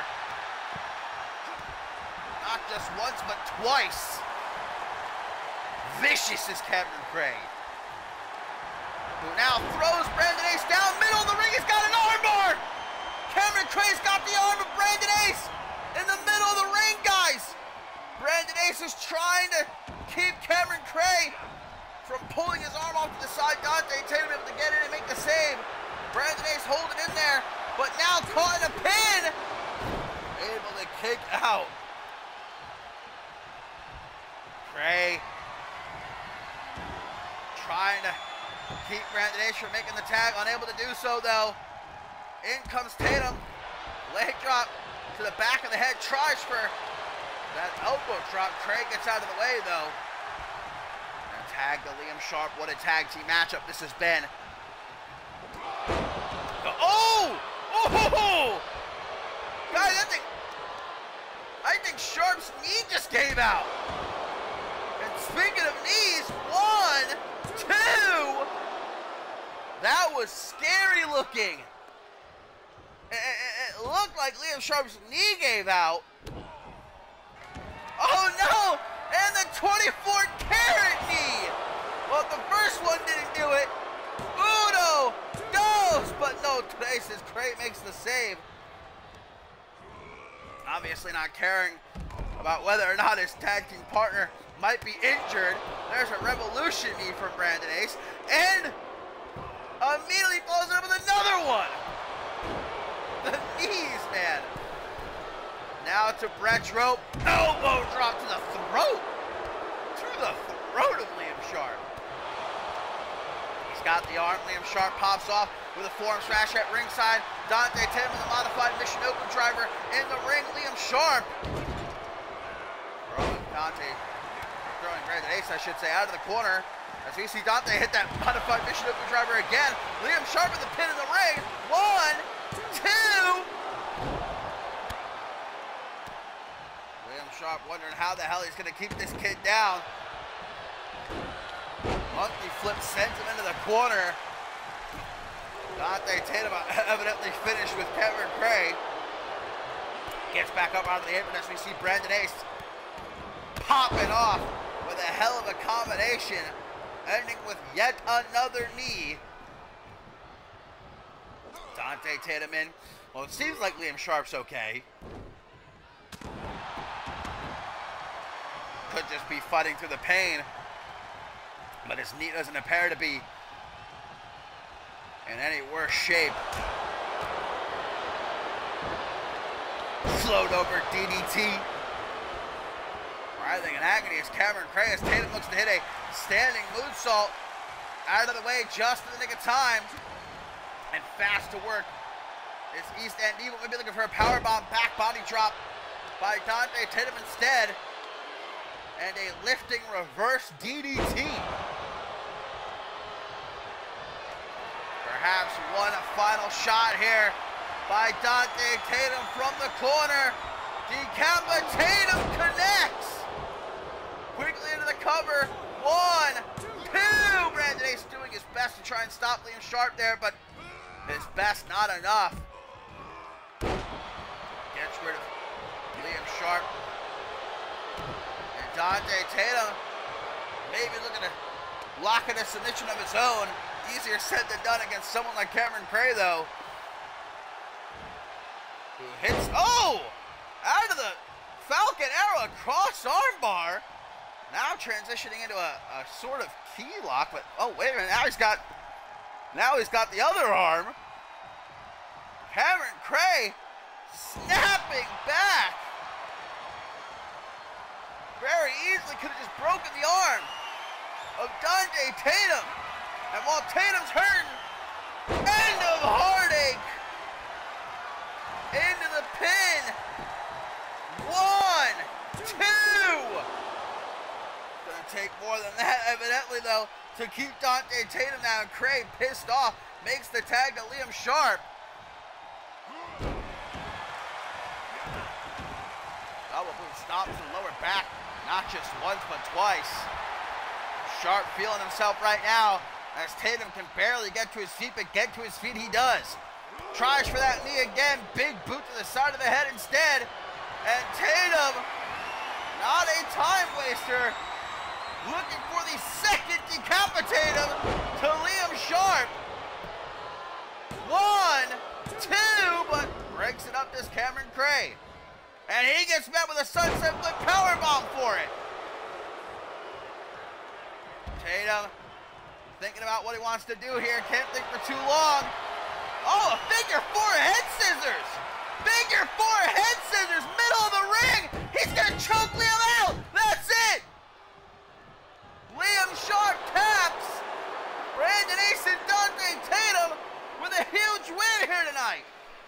Not just once, but twice. Vicious is Cameron Cray, who now throws Brandon Ace down middle of the ring. He's got an armbar. Cameron Cray's got the arm of Brandon Ace in the middle of the ring, guys. Brandon Ace is trying to keep Cameron Cray from pulling his arm off to the side. Dante Tatum able to get in and make the save. Brandon Ace holding in there, but now caught in a pin. Able to kick out. Cray trying to keep Brandon Ace from making the tag. Unable to do so, though. In comes Tatum. Leg drop to the back of the head. Tries for that elbow drop. Cray gets out of the way, though. And tag to Liam Sharp. What a tag team matchup this has been. Oh! Oh! Guys, I think, I think Sharp's knee just gave out. And speaking of knees, one, two. That was scary looking. It, it, it looked like Liam Sharp's knee gave out. Oh no! And the twenty-four karat knee. Well, the first one didn't do it. Uno, dos, but no, today says Cray makes the save. Obviously not caring about whether or not his tag team partner might be injured. There's a revolution knee from Brandon Ace, and immediately follows it up with another one. The knees, man. Now to Brett's rope. Elbow drop to the throat. To the throat of Liam Sharp. He's got the arm. Liam Sharp pops off with a forearm smash at ringside. Dante Tatum with a modified Michinoku driver in the ring. Liam Sharp throwing Dante, throwing Brandon Ace, I should say, out of the corner. As we see Dante hit that modified Michinoku driver again. Liam Sharp with the pin in the ring. One, two. Liam Sharp wondering how the hell he's going to keep this kid down. Monkey flip sends him into the corner. Dante Tatum evidently finished with Cameron Cray. Gets back up out of the apron as we see Brandon Ace popping off with a hell of a combination, ending with yet another knee. Dante Tatum in. Well, it seems like Liam Sharp's okay. Could just be fighting through the pain, but his knee doesn't appear to be in any worse shape. Float over D D T. Writhing in agony as Cameron Cray, as Tatum looks to hit a standing moonsault out of the way just in the nick of time. And fast to work is East End Evil. Maybe looking for a powerbomb back body drop by Dante Tatum instead. And a lifting reverse D D T. Perhaps one final shot here by Dante Tatum from the corner. Decapitatum connects. Quickly into the cover. One, two. Brandon Ace doing his best to try and stop Liam Sharp there, but his best not enough. Gets rid of Liam Sharp. And Dante Tatum maybe looking to lock in a submission of his own. Easier said than done against someone like Cameron Cray, though. Who hits, oh! Out of the Falcon Arrow, cross armbar. Now transitioning into a, a sort of key lock, but oh, wait a minute, now he's got, now he's got the other arm. Cameron Cray snaps stepping back. Very easily could have just broken the arm of Dante Tatum. And while Tatum's hurting, end of heartache. Into the pin. One, two. Gonna take more than that, evidently, though, to keep Dante Tatum down. Cray, pissed off, makes the tag to Liam Sharp. Double boot stops the lower back. Not just once, but twice. Sharp feeling himself right now as Tatum can barely get to his feet, but get to his feet he does. Tries for that knee again. Big boot to the side of the head instead. And Tatum, not a time waster, looking for the second decapitatum to Liam Sharp. One, two, but breaks it up to Cameron Cray. And he gets met with a sunset flip powerbomb for it. Tatum thinking about what he wants to do here. Can't think for too long. Oh, a figure four head scissors. Figure four head scissors, middle of the ring. He's going to choke Liam out. That's it. Liam Sharp taps Brandon Ace and Dante Tatum with a huge win here tonight.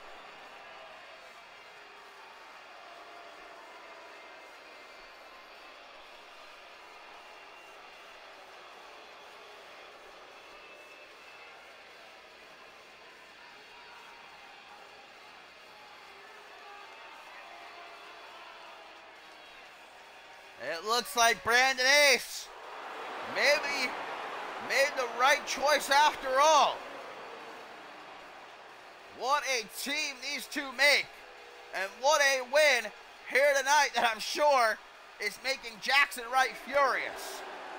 It looks like Brandon Ace maybe made the right choice after all. What a team these two make. And what a win here tonight that I'm sure is making Jackson Wright furious.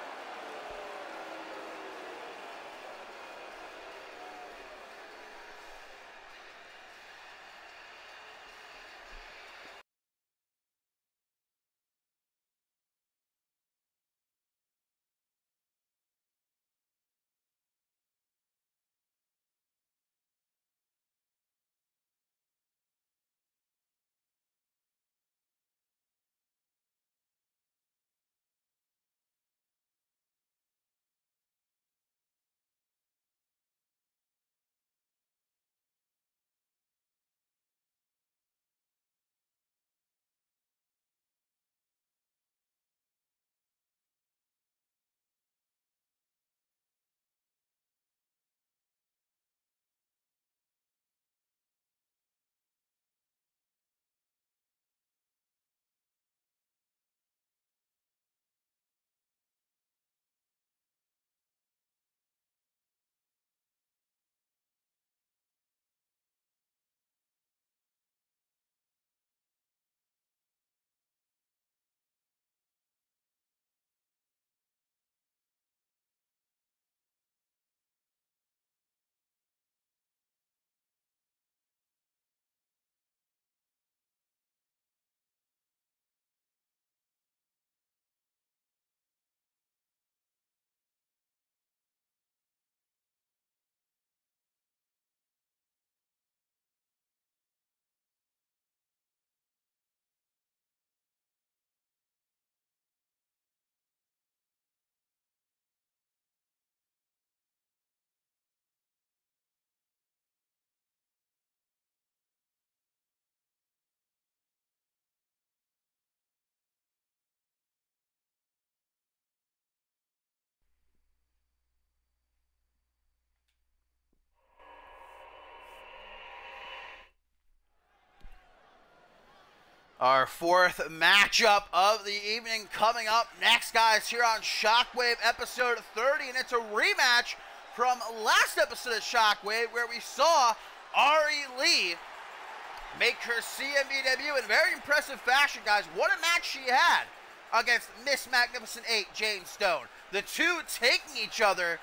Our fourth matchup of the evening coming up next, guys, here on Shockwave episode thirty, and it's a rematch from last episode of Shockwave where we saw Ari Lee make her C M V debut in very impressive fashion, guys. What a match she had against Miss Magnificent eight, Jane Stone. The two taking each other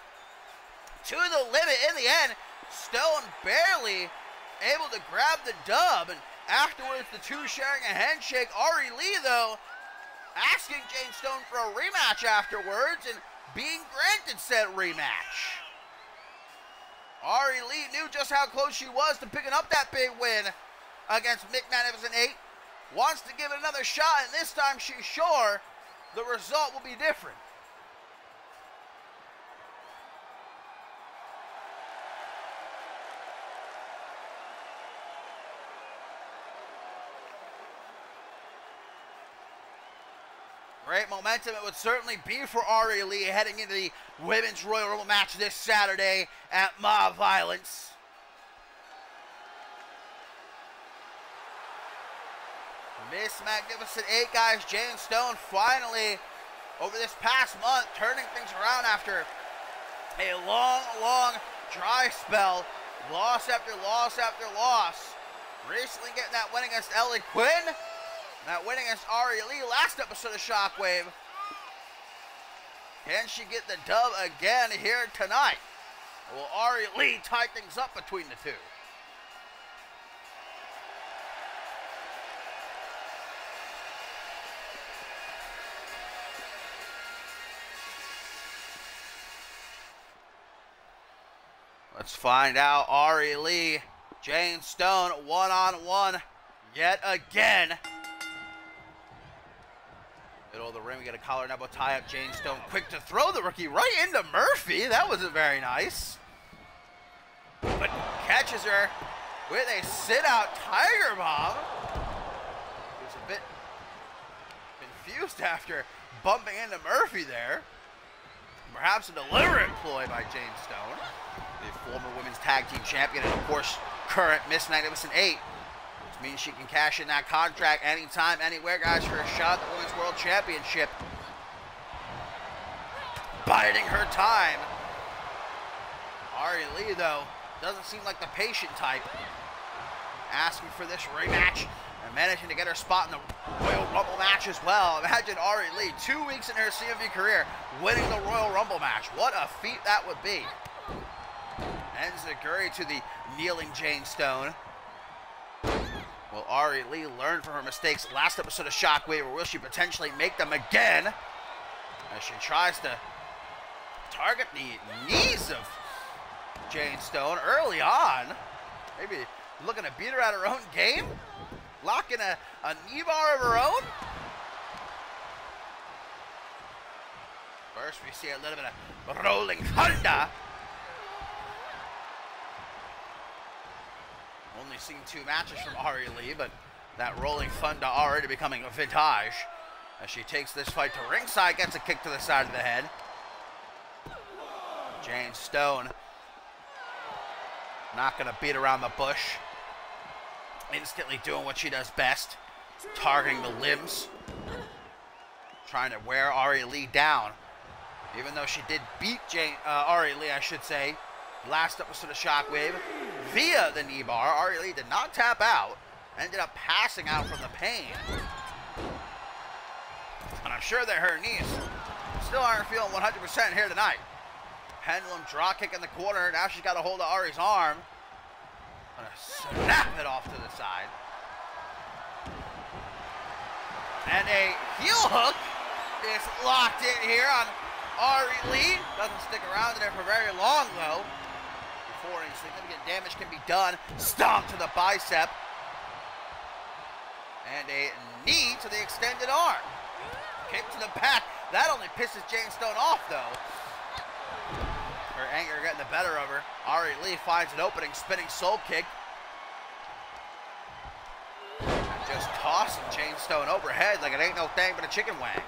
to the limit. In the end, Stone barely able to grab the dub, and afterwards, the two sharing a handshake. Ari Lee, though, asking Jane Stone for a rematch afterwards and being granted said rematch. Ari Lee knew just how close she was to picking up that big win against Mick Magnificent eight. Wants to give it another shot, and this time she's sure the result will be different. Great momentum it would certainly be for Ari Lee heading into the Women's Royal Rumble match this Saturday at Mob Violence. Miss Magnificent eight, guys, Jane Stone finally, over this past month, turning things around after a long, long dry spell. Loss after loss after loss. Recently getting that win against Ellie Quinn. That win against Ari Lee last episode of Shockwave. Can she get the dub again here tonight? Will Ari Lee tie things up between the two? Let's find out. Ari Lee, Jane Stone, one-on-one yet again. Middle of the ring, we get a collar and elbow tie-up. Jane Stone quick to throw the rookie right into Murphy. That wasn't very nice. But catches her with a sit-out Tiger Bomb. He was a bit confused after bumping into Murphy there. Perhaps a deliberate ploy by Jane Stone, the former women's tag team champion and, of course, current Miss Magnificent eight. Means she can cash in that contract anytime, anywhere, guys, for a shot at the Women's World Championship. Biding her time. Ari Lee, though, doesn't seem like the patient type. Asking for this rematch and managing to get her spot in the Royal Rumble match as well. Imagine Ari Lee, two weeks in her C M V career, winning the Royal Rumble match. What a feat that would be. Enziguri to the kneeling Jane Stone. Will Ari Lee learn from her mistakes last episode of Shockwave, or will she potentially make them again as she tries to target the knees of Jane Stone early on? Maybe looking to beat her at her own game? Lock in a, a knee bar of her own? First, we see a little bit of rolling thunder. Only seen two matches from Ari Lee, but that rolling thunder already becoming a vintage. As she takes this fight to ringside, gets a kick to the side of the head. Jane Stone not going to beat around the bush. Instantly doing what she does best, targeting the limbs. Trying to wear Ari Lee down. Even though she did beat Jane, uh, Ari Lee, I should say, last episode of Shockwave via the knee bar. Ari Lee did not tap out. Ended up passing out from the pain. And I'm sure that her knees still aren't feeling one hundred percent here tonight. Pendulum draw kick in the corner. Now she's got a hold of Ari's arm. Gonna snap it off to the side. And a heel hook is locked in here on Ari Lee. Doesn't stick around there for very long though. Before any significant damage can be done. Stomp to the bicep. And a knee to the extended arm. Kick to the back. That only pisses Jane Stone off though. Her anger getting the better of her. Ari Lee finds an opening, spinning soul kick. And just tossing Jane Stone overhead like it ain't no thing but a chicken wing.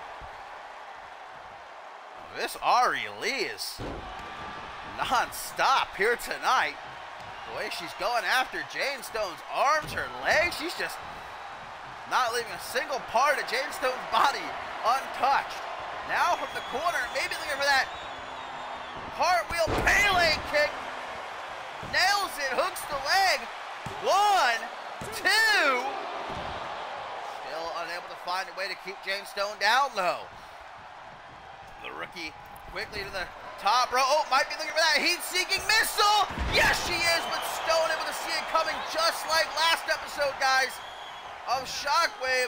This Ari Lee is non-stop here tonight. The way she's going after Jane Stone's arms, her legs, she's just not leaving a single part of Jane Stone's body untouched. Now from the corner, maybe looking for that cartwheel Pele kick. Nails it, hooks the leg. One, two. Still unable to find a way to keep Jane Stone down low. The rookie quickly to the top row. Oh, might be looking for that heat-seeking missile. Yes, she is, but Stone able to see it coming just like last episode, guys, of Shockwave.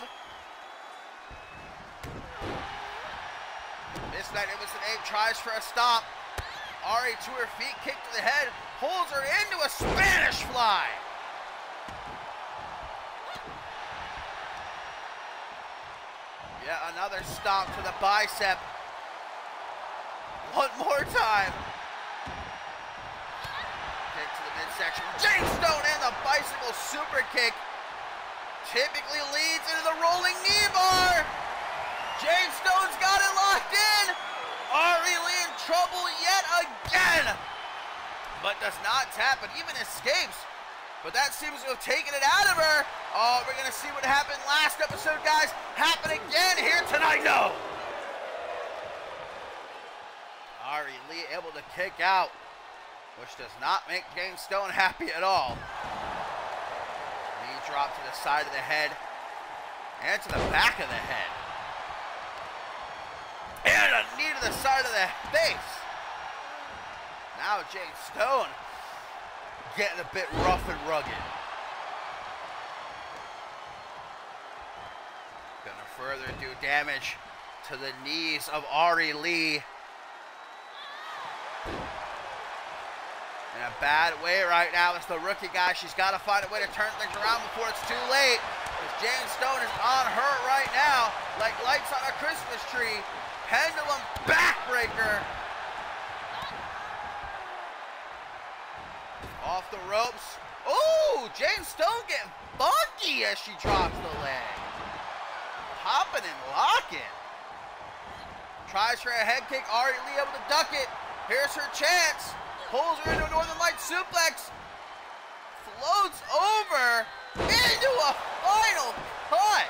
Miss Magnificent eight tries for a stop. Ari to her feet, kick to the head, pulls her into a Spanish fly. Yeah, another stomp to the bicep. One more time. Kick to the midsection. Jane Stone and the bicycle super kick. Typically leads into the rolling knee bar. Jane Stone's got it locked in. Ari Lee in trouble yet again. But does not tap and even escapes. But that seems to have taken it out of her. Oh, we're going to see what happened last episode, guys. Happen again here tonight. No. Ari Lee able to kick out, which does not make Jane Stone happy at all. Knee drop to the side of the head and to the back of the head. And a knee to the side of the face. Now Jane Stone getting a bit rough and rugged. Gonna further do damage to the knees of Ari Lee. In a bad way right now. It's the rookie guy. She's got to find a way to turn things around before it's too late. Because Jane Stone is on her right now like lights on a Christmas tree. Pendulum backbreaker. Off the ropes. Oh, Jane Stone getting funky as she drops the leg. Hopping and locking. Tries for a head kick. Ari Lee able to duck it. Here's her chance. Pulls her into a Northern Lights suplex. Floats over into a final cut.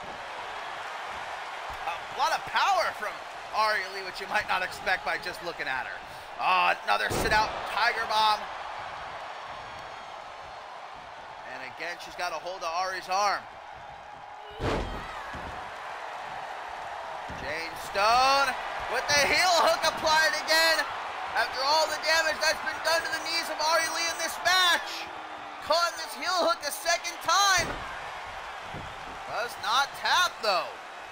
A lot of power from Ari Lee, which you might not expect by just looking at her. Oh, another sit-out Tiger Bomb. And again, she's got a hold of Ari's arm. Jane Stone with the heel hook applied again. After all the damage that's been done to the knees of Ari Lee in this match. Caught this heel hook a second time. Does not tap though.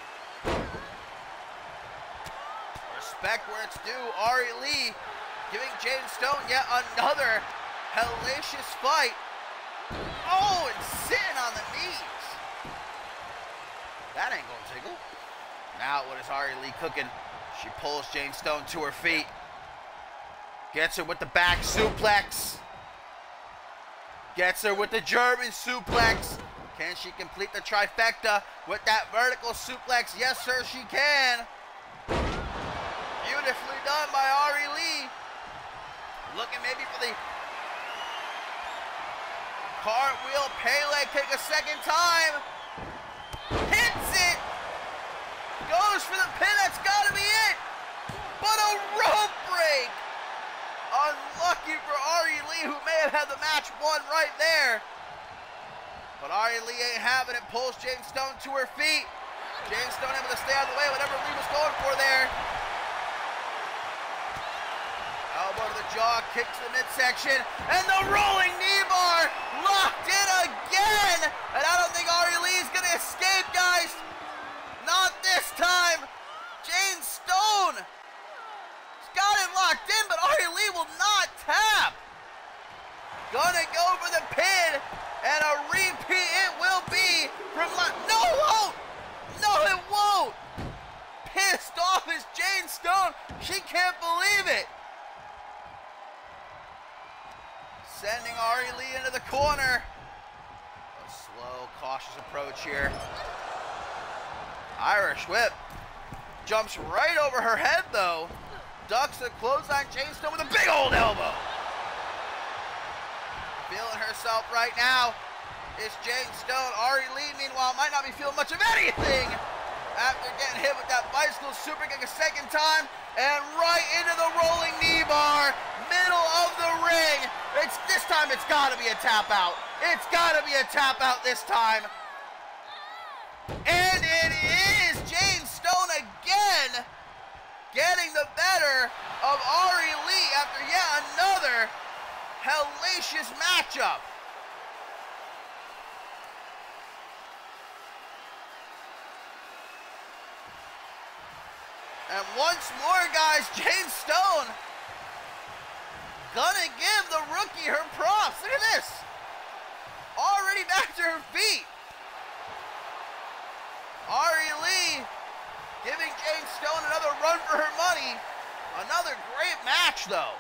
Respect where it's due. Ari Lee giving Jane Stone yet another hellacious fight. Oh, and sitting on the knees. That ain't gonna tickle. Now what is Ari Lee cooking? She pulls Jane Stone to her feet. Gets her with the back suplex. Gets her with the German suplex. Can she complete the trifecta with that vertical suplex? Yes, sir, she can. Beautifully done by Ari Lee. Looking maybe for the cartwheel Pele kick a second time. Hits it. Goes for the pin. That's got to be it. But a rope break. Unlucky for Ari Lee, who may have had the match won right there. But Ari Lee ain't having it. Pulls Jane Stone to her feet. Jane Stone able to stay out of the way, whatever Lee was going for there. Elbow to the jaw, kick to the midsection, and the rolling knee bar locked in again. And I don't think Ari Lee is going to escape, guys. Not this time. Jane Stone got it locked in, but Ari Lee will not tap. Gonna go for the pin, and a repeat it will be from La- No, it won't! No, it won't! Pissed off is Jane Stone. She can't believe it. Sending Ari Lee into the corner. A slow, cautious approach here. Irish whip. Jumps right over her head, though. Ducks the clothesline. Jane Stone with a big old elbow. Feeling herself right now is Jane Stone. Ari Lee, meanwhile, might not be feeling much of anything after getting hit with that bicycle super kick a second time. And right into the rolling knee bar. Middle of the ring. It's this time it's got to be a tap out. It's got to be a tap out this time. And it is Jane Stone again, getting the better of Ari Lee after yet another hellacious matchup. And once more, guys, Jane Stone gonna give the rookie her props. Look at this. Already back to her feet. Ari Lee Another great match, though.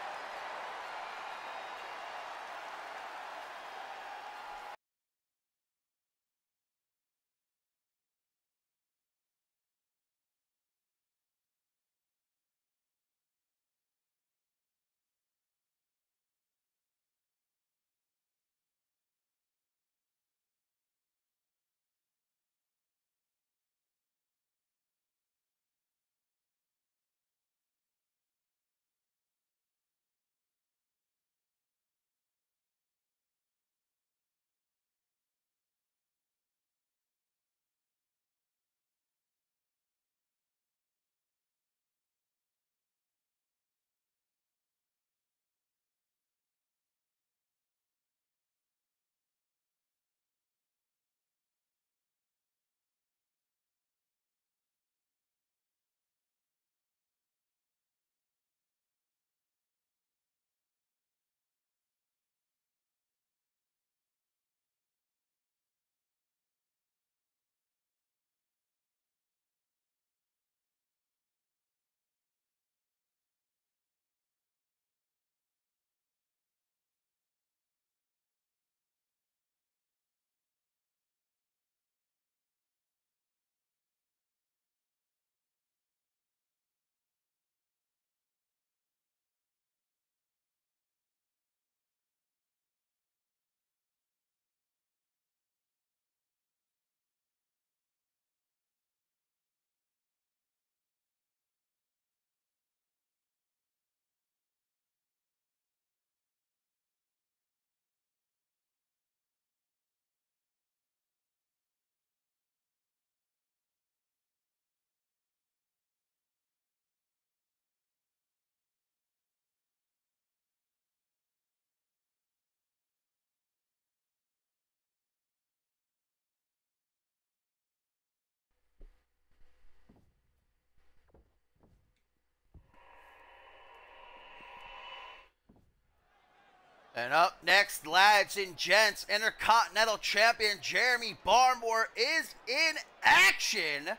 And up next, lads and gents, Intercontinental Champion Jeremy Barmore is in action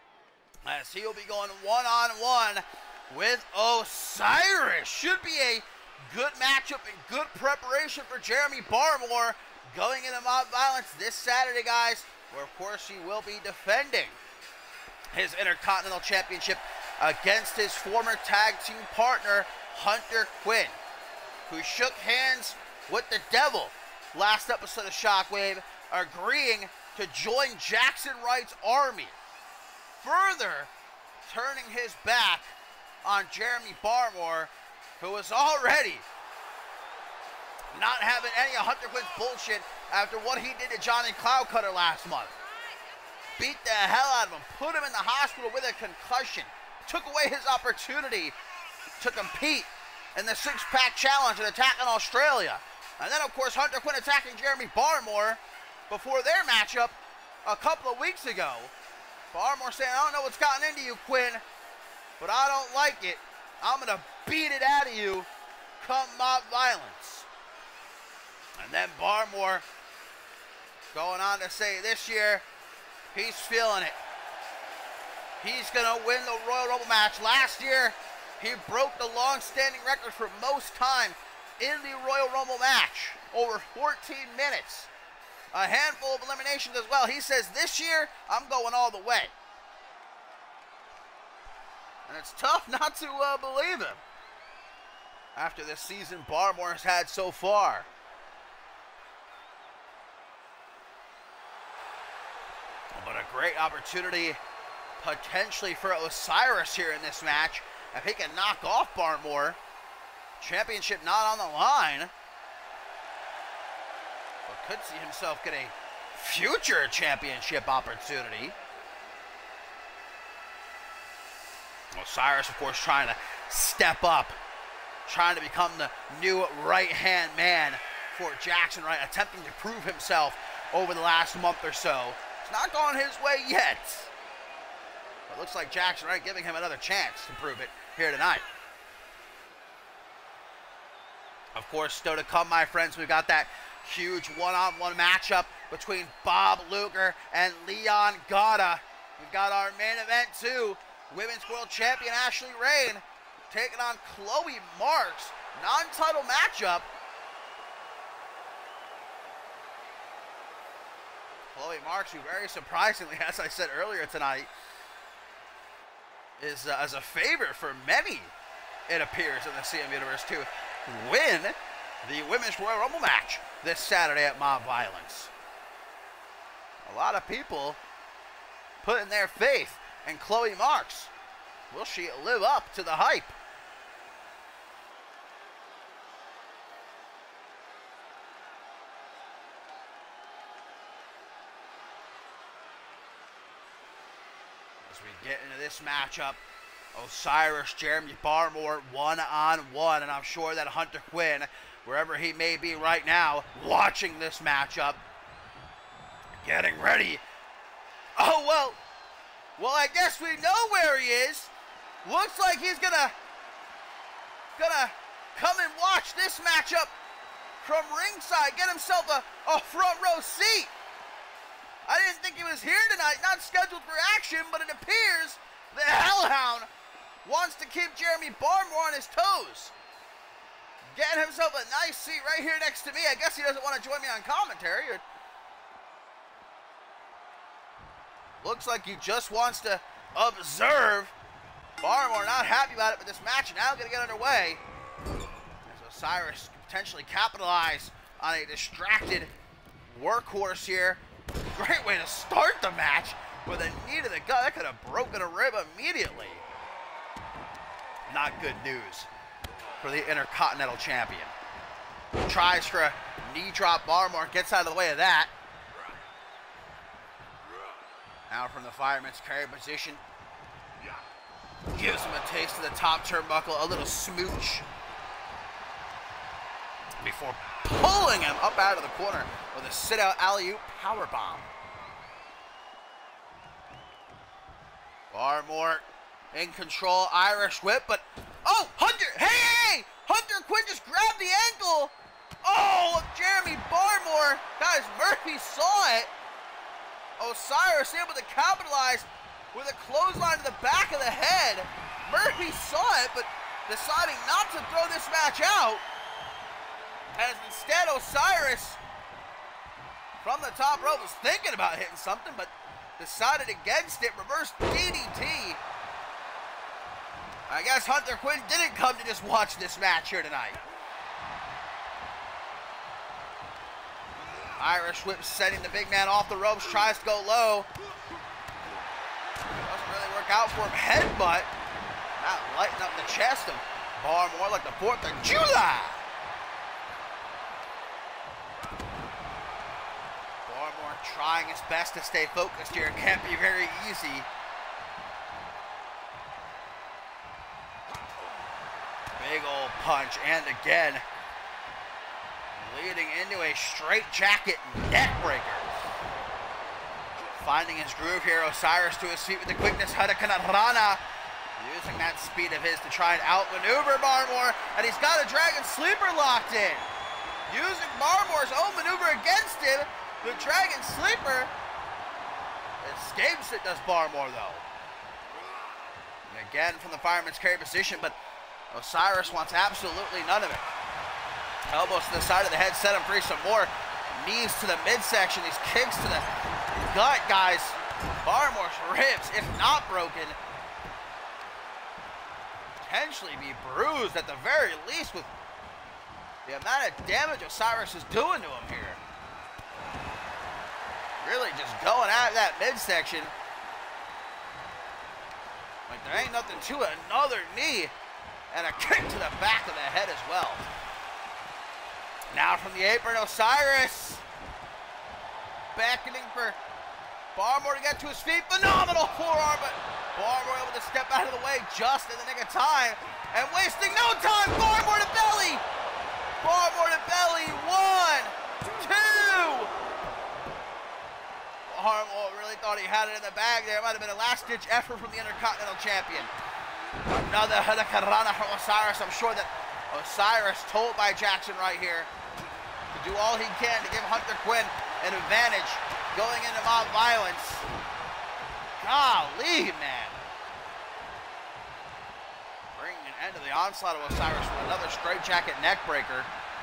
as he will be going one-on-one with Osiris. Should be a good matchup and good preparation for Jeremy Barmore going into Mob Violence this Saturday, guys, where, of course, he will be defending his Intercontinental Championship against his former tag team partner, Hunter Quinn, who shook hands with the Devil last episode of Shockwave, agreeing to join Jackson Wright's army, further turning his back on Jeremy Barmore, who was already not having any of Hunter Quinn's bullshit after what he did to Johnny Cloudcutter last month. Beat the hell out of him, put him in the hospital with a concussion, took away his opportunity to compete in the six-pack challenge and attacking Australia. And then, of course, Hunter Quinn attacking Jeremy Barmore before their matchup a couple of weeks ago. Barmore saying, I don't know what's gotten into you, Quinn, but I don't like it. I'm going to beat it out of you come Mob Violence. And then Barmore going on to say this year he's feeling it. He's going to win the Royal Rumble match. Last year, he broke the long-standing record for most time in the Royal Rumble match, over fourteen minutes. A handful of eliminations as well. He says, this year, I'm going all the way. And it's tough not to uh, believe him after this season Barmore has had so far. But a great opportunity potentially for Osiris here in this match. If he can knock off Barmore, championship not on the line, but could see himself get a future championship opportunity. Osiris, of course, trying to step up, trying to become the new right-hand man for Jackson Wright, attempting to prove himself over the last month or so. It's not going his way yet. But it looks like Jackson Wright giving him another chance to prove it here tonight. Of course, still to come, my friends, we've got that huge one-on-one matchup between Bob Luger and Leon Gata. We've got our main event too. Women's World Champion Ashley Rain taking on Chloe Marks. Non-title matchup. Chloe Marks, who very surprisingly, as I said earlier tonight, is uh, as a favorite for many, it appears, in the C M Universe to win the Women's Royal Rumble match this Saturday at Mob Violence. A lot of people putting their faith in Chloe Marks. Will she live up to the hype? As we get into this matchup, Osiris, Jeremy Barmore, one-on-one, and I'm sure that Hunter Quinn, wherever he may be right now, watching this matchup, getting ready. Oh, well, well, I guess we know where he is. Looks like he's gonna, gonna come and watch this matchup from ringside, get himself a, a front row seat. I didn't think he was here tonight, not scheduled for action, but it appears the Hellhound wants to keep Jeremy Barmore on his toes. Getting himself a nice seat right here next to me. I guess he doesn't want to join me on commentary. Or looks like he just wants to observe. Barmore not happy about it, but this match now going to get underway. As Osiris can potentially capitalize on a distracted workhorse here. Great way to start the match with a knee to the gut. That could have broken a rib immediately. Not good news for the Intercontinental Champion. Tries for a knee drop. Barmore gets out of the way of that. Now from the Fireman's Carry position. Gives him a taste of the top turnbuckle. A little smooch. Before pulling him up out of the corner with a sit-out alley-oop powerbomb. Barmore in control, Irish whip, but oh, Hunter, hey, hey, Hunter Quinn just grabbed the ankle. Oh, Jeremy Barmore, guys, Murphy saw it. Osiris able to capitalize with a clothesline to the back of the head. Murphy saw it, but deciding not to throw this match out. As instead Osiris, from the top rope, was thinking about hitting something, but decided against it. Reverse D D T. I guess Hunter Quinn didn't come to just watch this match here tonight. Irish whip sending the big man off the ropes, tries to go low. Doesn't really work out for him. Headbutt. Not lighting up the chest of Barmore like the fourth of July. Barmore trying his best to stay focused here. It can't be very easy. Big old punch, and again, leading into a straight jacket neck breaker. Finding his groove here, Osiris to his feet with the quickness, Hurricane Rana. Using that speed of his to try and outmaneuver Barmore, and he's got a Dragon Sleeper locked in. Using Barmore's own maneuver against him, the Dragon Sleeper escapes it, does Barmore though. And again from the Fireman's Carry position, but Osiris wants absolutely none of it. Elbows to the side of the head, set him free. Some more knees to the midsection. These kicks to the gut, guys. Barmore's ribs, if not broken, potentially be bruised at the very least with the amount of damage Osiris is doing to him here. Really just going at that midsection. Like there ain't nothing to it. Another knee. And a kick to the back of the head as well. Now from the apron, Osiris. Beckoning for Barmore to get to his feet. Phenomenal forearm, but Barmore able to step out of the way just in the nick of time. And wasting no time, Barmore to belly. Barmore to belly, one, two. Barmore really thought he had it in the bag there. It might have been a last-ditch effort from the Intercontinental Champion. Another Hurricane Rana from Osiris. I'm sure that Osiris told by Jackson right here to do all he can to give Hunter Quinn an advantage going into Mob Violence. Golly, man. Bringing End of the onslaught of Osiris with another straitjacket neckbreaker.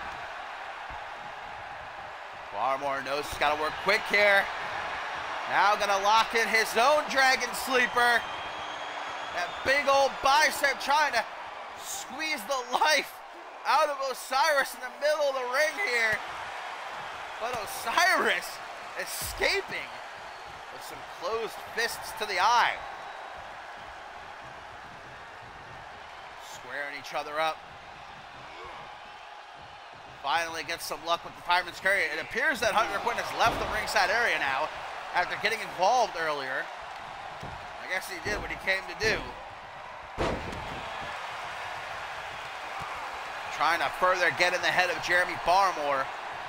Barmore knows he's got to work quick here. Now gonna lock in his own Dragon Sleeper. That big old bicep trying to squeeze the life out of Osiris in the middle of the ring here. But Osiris escaping with some closed fists to the eye. Squaring each other up. Finally gets some luck with the Fireman's Carry. It appears that Hunter Quinn has left the ringside area now after getting involved earlier. I guess he did what he came to do. Trying to further get in the head of Jeremy Barmore.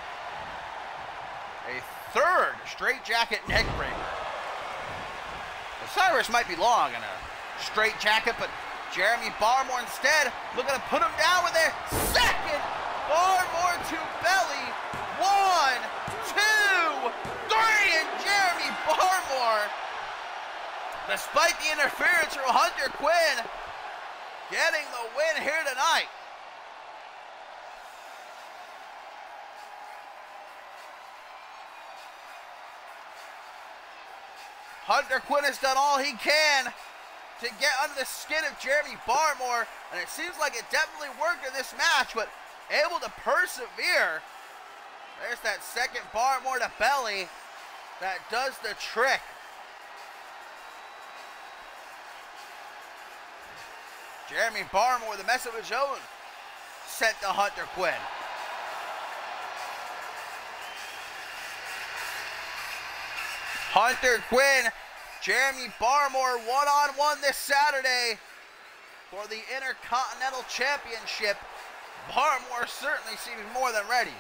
A third straitjacket neckbreaker. Osiris might be long in a straitjacket, but Jeremy Barmore instead looking to put him down with a second. Barmore to belly. One, two, three, and Jeremy Barmore, despite the interference from Hunter Quinn, getting the win here tonight. Hunter Quinn has done all he can to get under the skin of Jeremy Barmore, and it seems like it definitely worked in this match, but able to persevere. There's that second Barmore to belly that does the trick. Jeremy Barmore with a mess of his own sent to Hunter Quinn. Hunter Quinn, Jeremy Barmore one-on-one this Saturday for the Intercontinental Championship. Barmore certainly seems more than ready.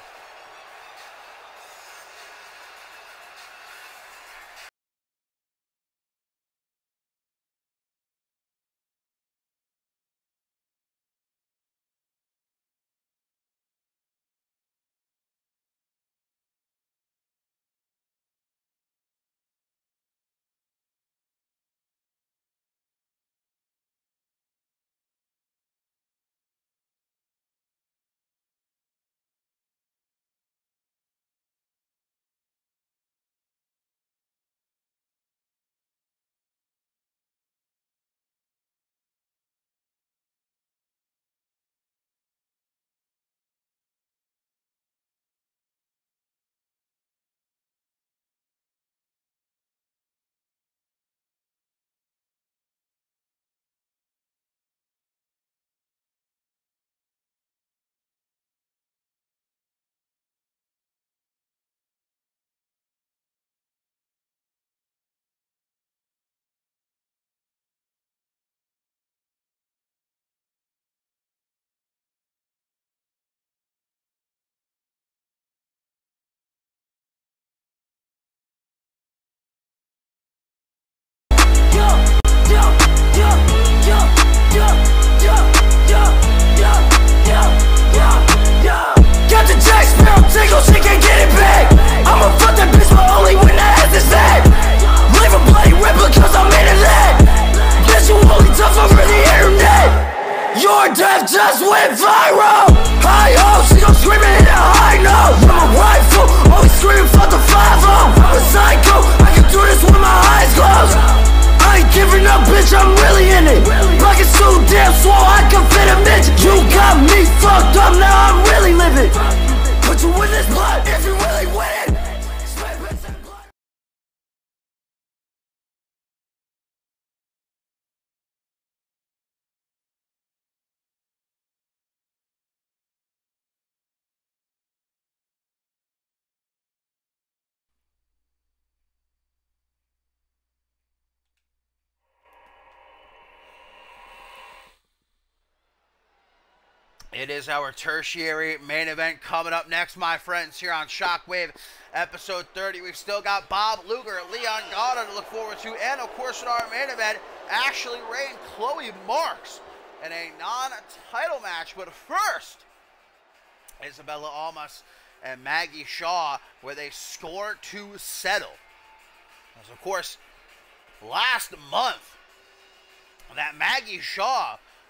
Just went viral. Hi ho, she gon' scream it in a high note. I'm a rifle, always screaming for the five oh. I'm a psycho, I can do this with my eyes closed. I ain't giving up, bitch, I'm really in it. Pockets so damn swole, I can fit a midget. You got me fucked up, now I'm really living. Put you in this blood if you really win it. It is our tertiary main event coming up next, my friends, here on Shockwave, episode thirty. We've still got Bob Luger, Leon Gatta to look forward to, and of course in our main event, Ashley Ray and Chloe Marks in a non-title match. But first, Isabella Almas and Maggie Shaw with a score to settle. As of course, last month, that Maggie Shaw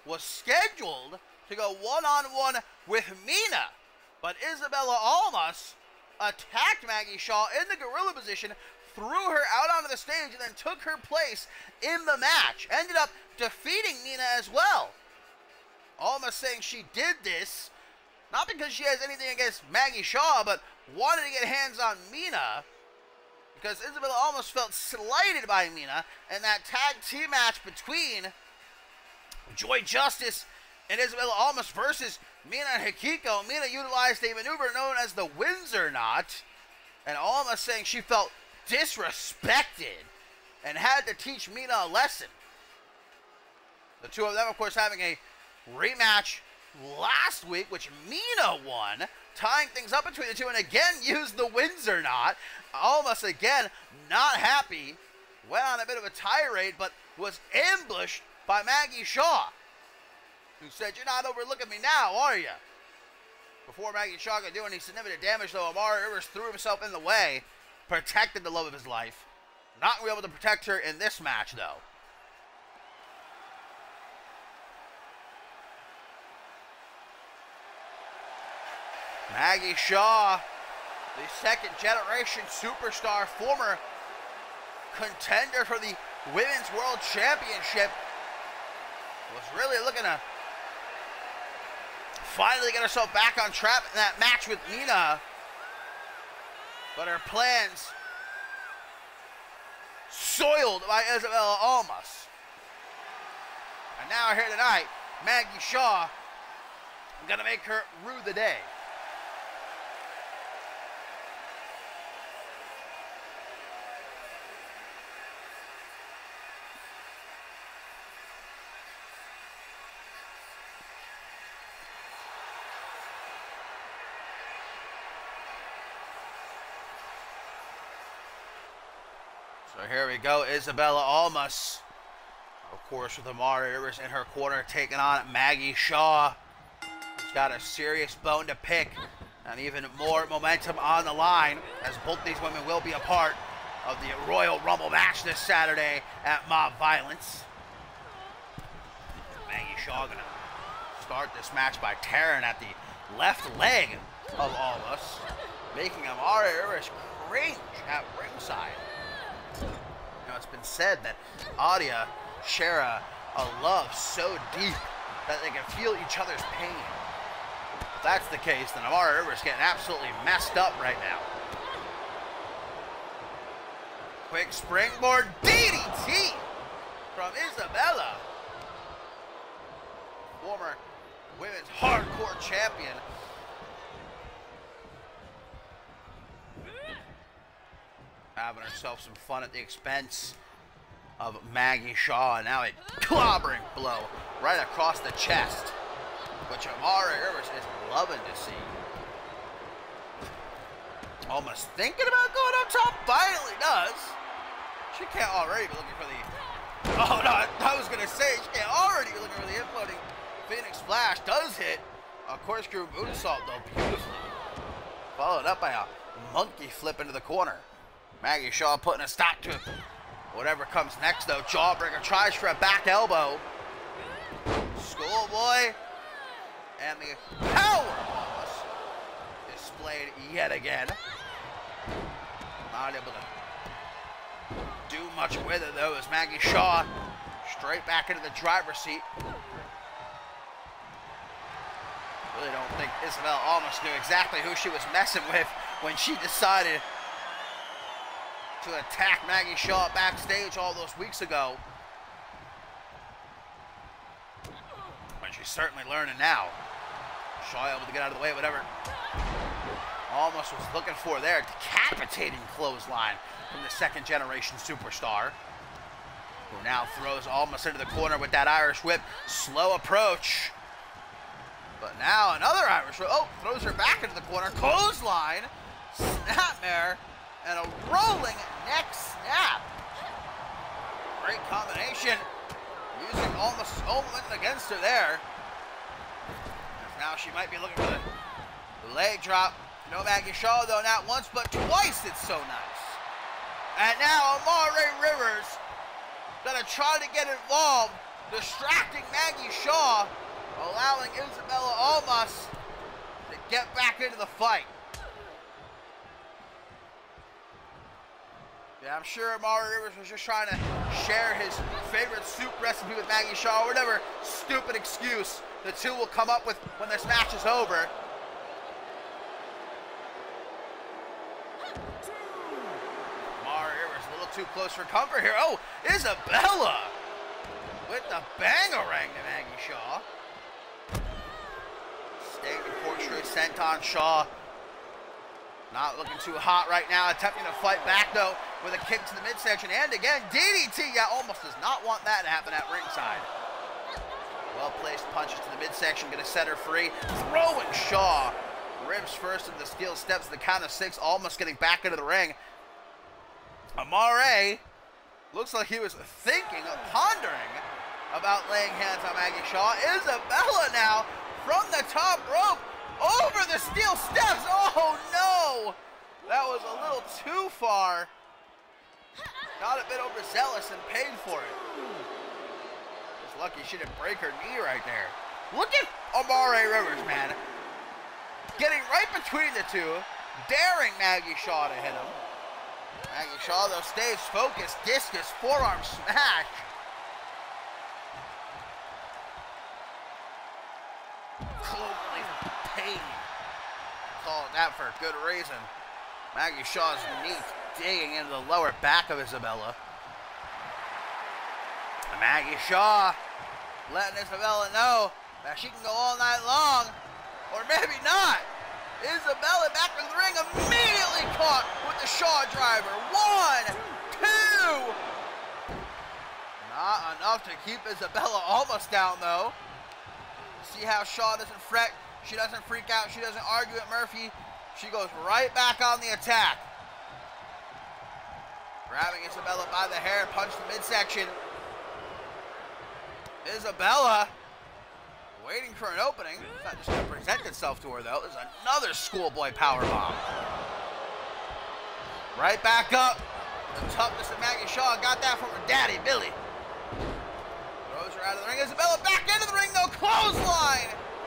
was scheduled to go one-on-one with Mina, but Isabella Almas attacked Maggie Shaw in the gorilla position, threw her out onto the stage, and then took her place in the match. Ended up defeating Mina as well. Almas saying she did this not because she has anything against Maggie Shaw, but wanted to get hands on Mina because Isabella Almas felt slighted by Mina in that tag team match between Joy Justice and Isabella Almas versus Mina and Hikiko. Mina utilized a maneuver known as the Windsor Knot, and Almas saying she felt disrespected and had to teach Mina a lesson. The two of them, of course, having a rematch last week, which Mina won, tying things up between the two, and again used the Windsor Knot. Almas again not happy, went on a bit of a tirade, but was ambushed by Maggie Shaw, who said, "You're not overlooking me now, are you?" Before Maggie Shaw could do any significant damage, though, Amari Rivers threw himself in the way, protected the love of his life. Not going to be able to protect her in this match, though. Maggie Shaw, the second generation superstar, former contender for the Women's World Championship, was really looking to finally get herself back on track in that match with Mina. But her plans soiled by Isabella Almas. And now here tonight, Maggie Shaw, gonna make her rue the day. So here we go, Isabella Almas, of course, with Amari Rivers in her corner, taking on Maggie Shaw, who's got a serious bone to pick, and even more momentum on the line, as both these women will be a part of the Royal Rumble match this Saturday at Mob Violence. Maggie Shaw gonna start this match by tearing at the left leg of Almas, making Amari Rivers cringe at ringside. You know, it's been said that Adia share a, a love so deep that they can feel each other's pain. If that's the case, then Amari Rivers getting absolutely messed up right now. Quick springboard D D T from Isabella. Former women's hardcore champion. Having herself some fun at the expense of Maggie Shaw. And now a clobbering blow right across the chest, which Amari Rivers is loving to see. Almost thinking about going up top, finally does. She can't already be looking for the... Oh, no, I was going to say, she can't already be looking for the imploding Phoenix Splash. Does hit a corkscrew moonsault, though, beautifully. Followed up by a monkey flip into the corner. Maggie Shaw putting a stop to whatever comes next, though. Jawbreaker tries for a back elbow. Schoolboy. And the power boss displayed yet again. Not able to do much with it, though, as Maggie Shaw straight back into the driver's seat. Really don't think Isabella Almas knew exactly who she was messing with when she decided to attack Maggie Shaw backstage all those weeks ago. But she's certainly learning now. Shaw able to get out of the way, whatever Almas was looking for there. Decapitating clothesline from the second generation superstar, who now throws Almas into the corner with that Irish whip. Slow approach. But now another Irish whip. Oh, throws her back into the corner. Clothesline. Snapmare. And a rolling neck snap. Great combination. Using Almas' own momentum against her there. Now she might be looking for the leg drop. No Maggie Shaw, though, not once, but twice. It's so nice. And now Amari Rivers gonna try to get involved distracting Maggie Shaw, allowing Isabella Almas to get back into the fight. Yeah, I'm sure Amari Rivers was just trying to share his favorite soup recipe with Maggie Shaw, or whatever stupid excuse the two will come up with when this match is over. Amari Rivers a little too close for comfort here. Oh, Isabella with the bang-a-rang to Maggie Shaw. Standing corkscrew sent on Shaw. Not looking too hot right now, attempting to fight back though with a kick to the midsection, and again, D D T. Yeah, almost does not want that to happen at ringside. Well-placed punches to the midsection, gonna set her free. Throwing Shaw. Ribs first into the steel steps, the count of six, almost getting back into the ring. Amare looks like he was thinking, pondering about laying hands on Maggie Shaw. Isabella now from the top rope. Over the steel steps. Oh no! That was a little too far. Got a bit overzealous and paid for it. Just lucky she didn't break her knee right there. Look at Amari Rivers, man. Getting right between the two, daring Maggie Shaw to hit him. Maggie Shaw though stays focused. Discus forearm smash. Pain. Call it that for a good reason. Maggie Shaw's knee digging into the lower back of Isabella. And Maggie Shaw letting Isabella know that she can go all night long, or maybe not. Isabella back in the ring, immediately caught with the Shaw driver. One, two. Not enough to keep Isabella almost down though. See how Shaw doesn't fret. She doesn't freak out. She doesn't argue at Murphy. She goes right back on the attack. Grabbing Isabella by the hair, punch the midsection. Isabella waiting for an opening. It's not just going to present itself to her, though. There's another schoolboy powerbomb. Right back up. The toughness of Maggie Shaw got that from her daddy, Billy. Throws her out of the ring. Isabella back into the ring, though. Clothesline.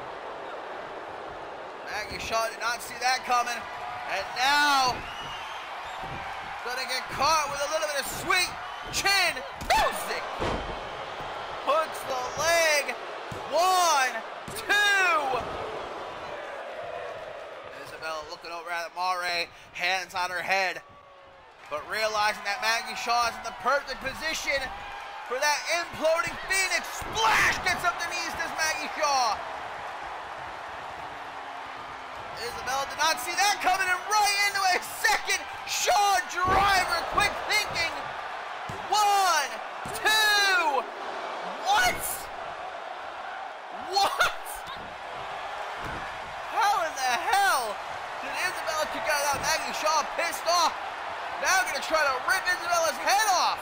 Maggie Shaw did not see that coming. And now, gonna get caught with a little bit of sweet chin music. Hooks the leg. One, two. Isabella looking over at Mare, hands on her head, but realizing that Maggie Shaw is in the perfect position for that imploding Phoenix splash. Gets up the knees, does Maggie Shaw. Isabella did not see that coming, and right into a second Shaw driver. Quick thinking. One, two. What? What? How in the hell did Isabella kick out of that? Maggie Shaw pissed off. Now gonna try to rip Isabella's head off.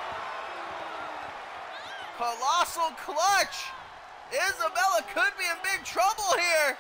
Colossal clutch. Isabella could be in big trouble here.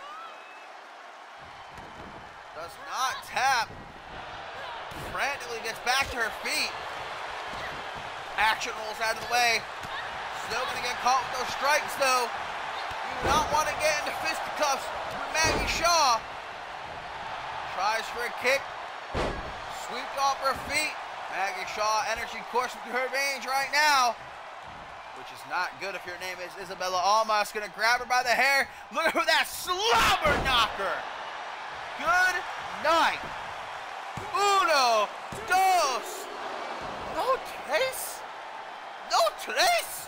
Does not tap. Frantically gets back to her feet. Action rolls out of the way. Still gonna get caught with those strikes though. You do not want to get into fisticuffs with Maggie Shaw. Tries for a kick. Sweeps off her feet. Maggie Shaw energy coursing through her veins right now, which is not good if your name is Isabella Almas. Gonna grab her by the hair. Look for that slobber knocker. Good night. Uno, dos. No trace. No trace.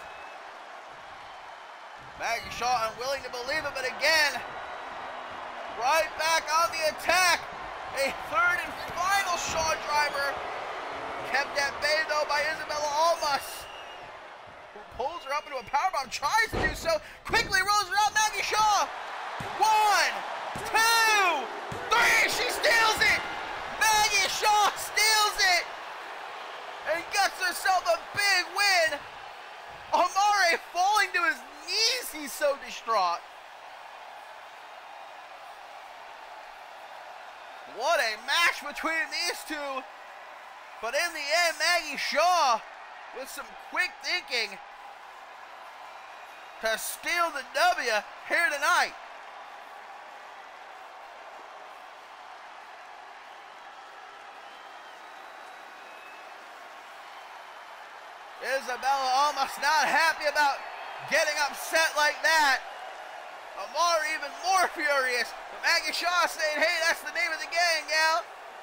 Maggie Shaw unwilling to believe it, but again, right back on the attack. A third and final Shaw driver. Kept at bay though by Isabella Almas, who pulls her up into a powerbomb, tries to do so, quickly rolls her out. Maggie Shaw. One, two, three. She steals it. Maggie Shaw steals it and gets herself a big win. Amare falling to his knees. He's so distraught. What a match between these two. But in the end, Maggie Shaw, with some quick thinking, to steal the W here tonight. Isabella almost not happy about getting upset like that. Amara even more furious. But Maggie Shaw saying, hey, that's the name of the gang, gal.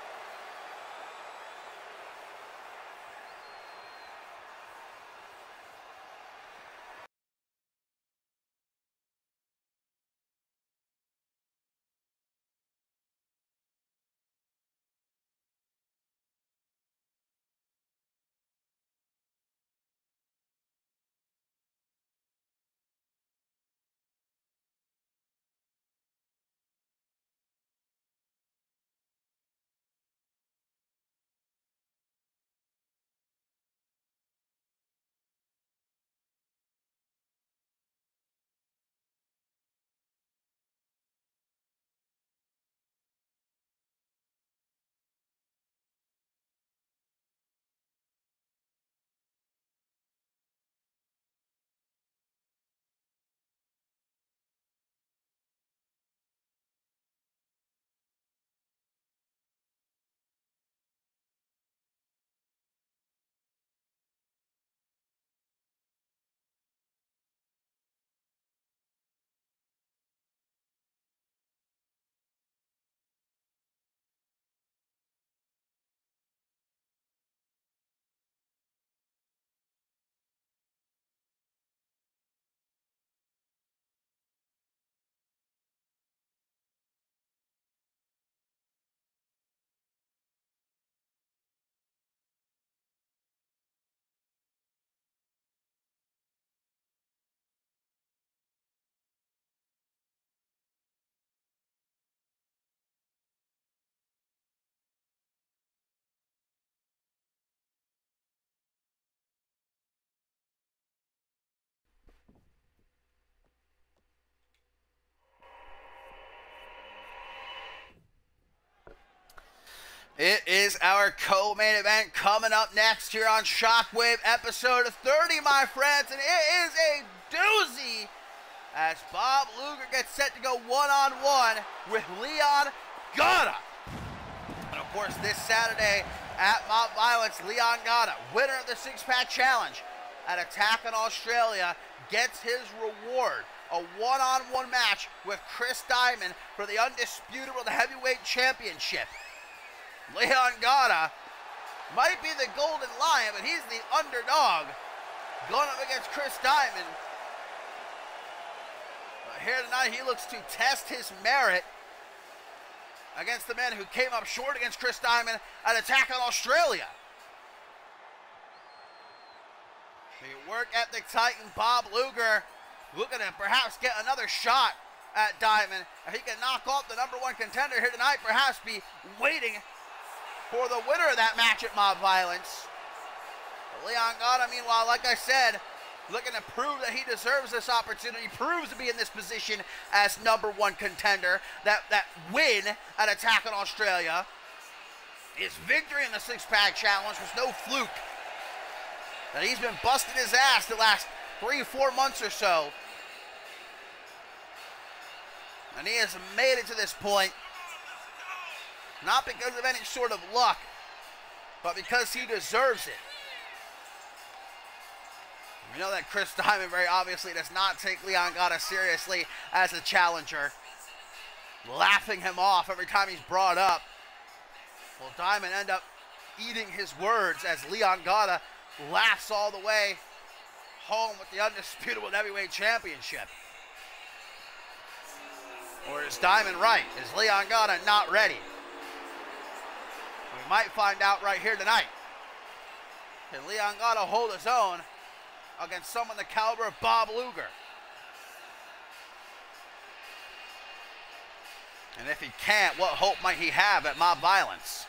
It is our co-main event coming up next here on Shockwave, episode thirty, my friends, and it is a doozy as Bob Luger gets set to go one-on-one with Leon Gata. And of course, this Saturday at Mob Violence, Leon Gata, winner of the six-pack challenge at Attack on Australia, gets his reward. A one-on-one match with Chris Diamond for the undisputed World Heavyweight Championship. Leon Gata might be the Golden Lion, but he's the underdog going up against Chris Diamond. But here tonight, he looks to test his merit against the man who came up short against Chris Diamond at Attack on Australia. The work ethic titan Bob Luger looking to perhaps get another shot at Diamond. If he can knock off the number one contender here tonight, perhaps be waiting for the winner of that match at Mob Violence. But Leon Gata, meanwhile, like I said, looking to prove that he deserves this opportunity, proves to be in this position as number one contender. That, that win at Attack on Australia, his victory in the six-pack challenge was no fluke. That he's been busting his ass the last three, four months or so. And he has made it to this point, not because of any sort of luck, but because he deserves it. We know that Chris Diamond very obviously does not take Leon Gata seriously as a challenger, laughing him off every time he's brought up. Will Diamond end up eating his words as Leon Gata laughs all the way home with the undisputed World Heavyweight Championship? Or is Diamond right? Is Leon Gata not ready? We might find out right here tonight. Can Leon Gata hold his own against someone the caliber of Bob Luger? And if he can't, what hope might he have at Mob Violence?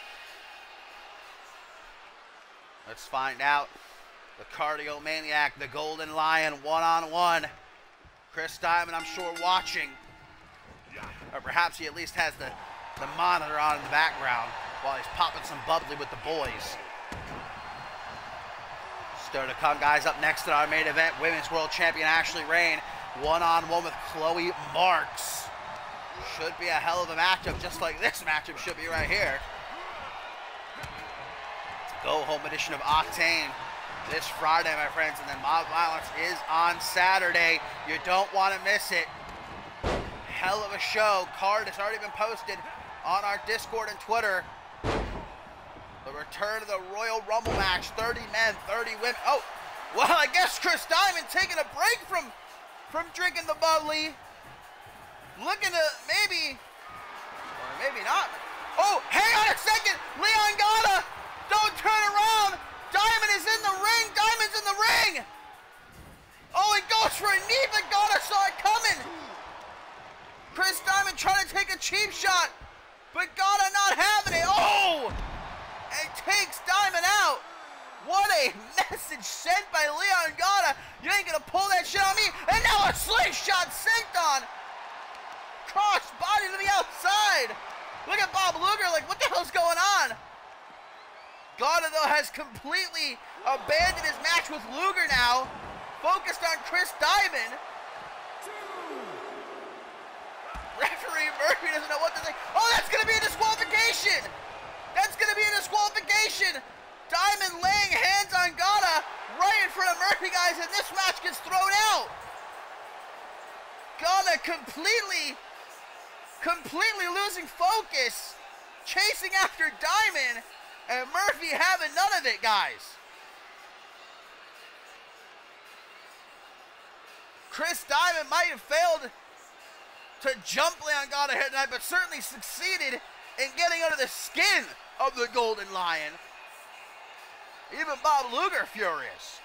Let's find out. The Cardio Maniac, the Golden Lion, one-on-one. Chris Diamond, I'm sure, watching. Or perhaps he at least has the, the monitor on in the background while he's popping some bubbly with the boys. Still to come, guys. Up next in our main event, Women's World Champion Ashley Rain, one-on-one with Chloe Marks. Should be a hell of a matchup, just like this matchup should be right here. Go-home edition of Octane this Friday, my friends, and then Mob Violence is on Saturday. You don't want to miss it. Hell of a show. Card has already been posted on our Discord and Twitter. The return of the Royal Rumble match, thirty men, thirty women. Oh, well, I guess Chris Diamond taking a break from, from drinking the bubbly. Looking to maybe, or maybe not. Oh, hang on a second. Leon Gata, don't turn around. Diamond is in the ring. Diamond's in the ring. Oh, he goes for a knee, but Gata saw it coming. Chris Diamond trying to take a cheap shot, but Gata not having it. Oh! And takes Diamond out. What a message sent by Leon Gata. You ain't gonna pull that shit on me. And now a slingshot sent on. Cross body to the outside. Look at Bob Luger like, what the hell's going on? Gata, though, has completely abandoned his match with Luger now. Focused on Chris Diamond. Referee Murphy doesn't know what to think. Oh, that's going to be a disqualification. That's going to be a disqualification. Diamond laying hands on Gata right in front of Murphy, guys, and this match gets thrown out. Gata completely, completely losing focus, chasing after Diamond, and Murphy having none of it, guys. Chris Diamond might have failed to jump Leon Gata here tonight, but certainly succeeded in getting under the skin of the Golden Lion. Even Bob Luger furious.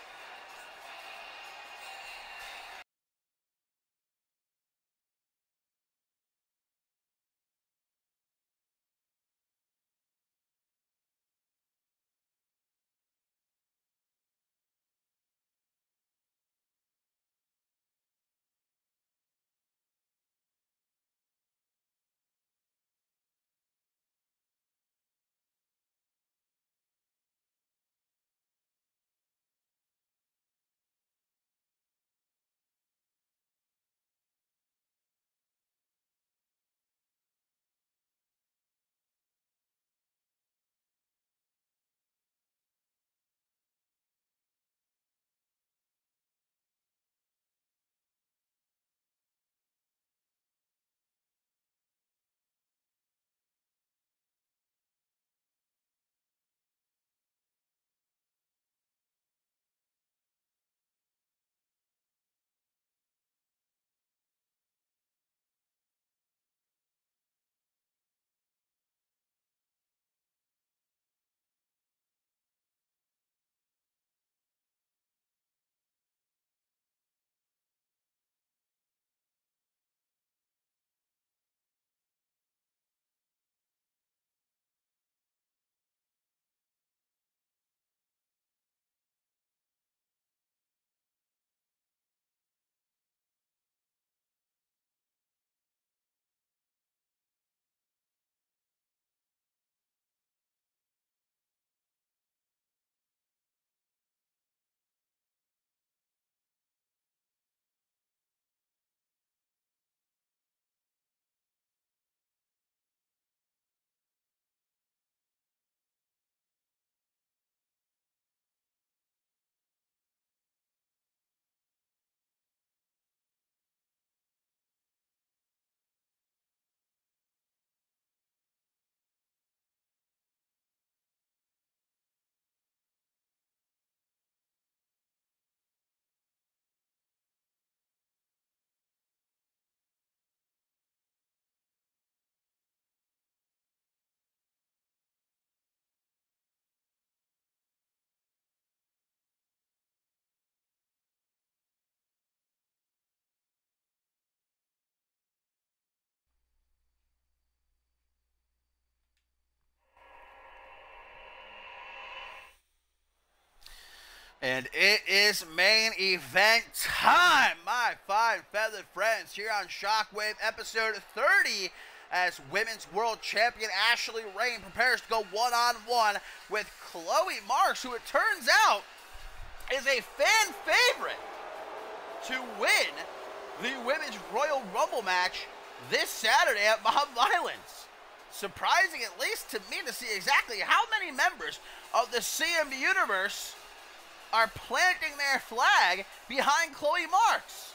And it is main event time, my fine feathered friends, here on Shockwave episode thirty, as Women's World Champion Ashley Rain prepares to go one-on-one with Chloe Marks, who it turns out is a fan favorite to win the Women's Royal Rumble match this Saturday at Mob Violence. Surprising, at least to me, to see exactly how many members of the C M V Universe are planting their flag behind Chloe Marks.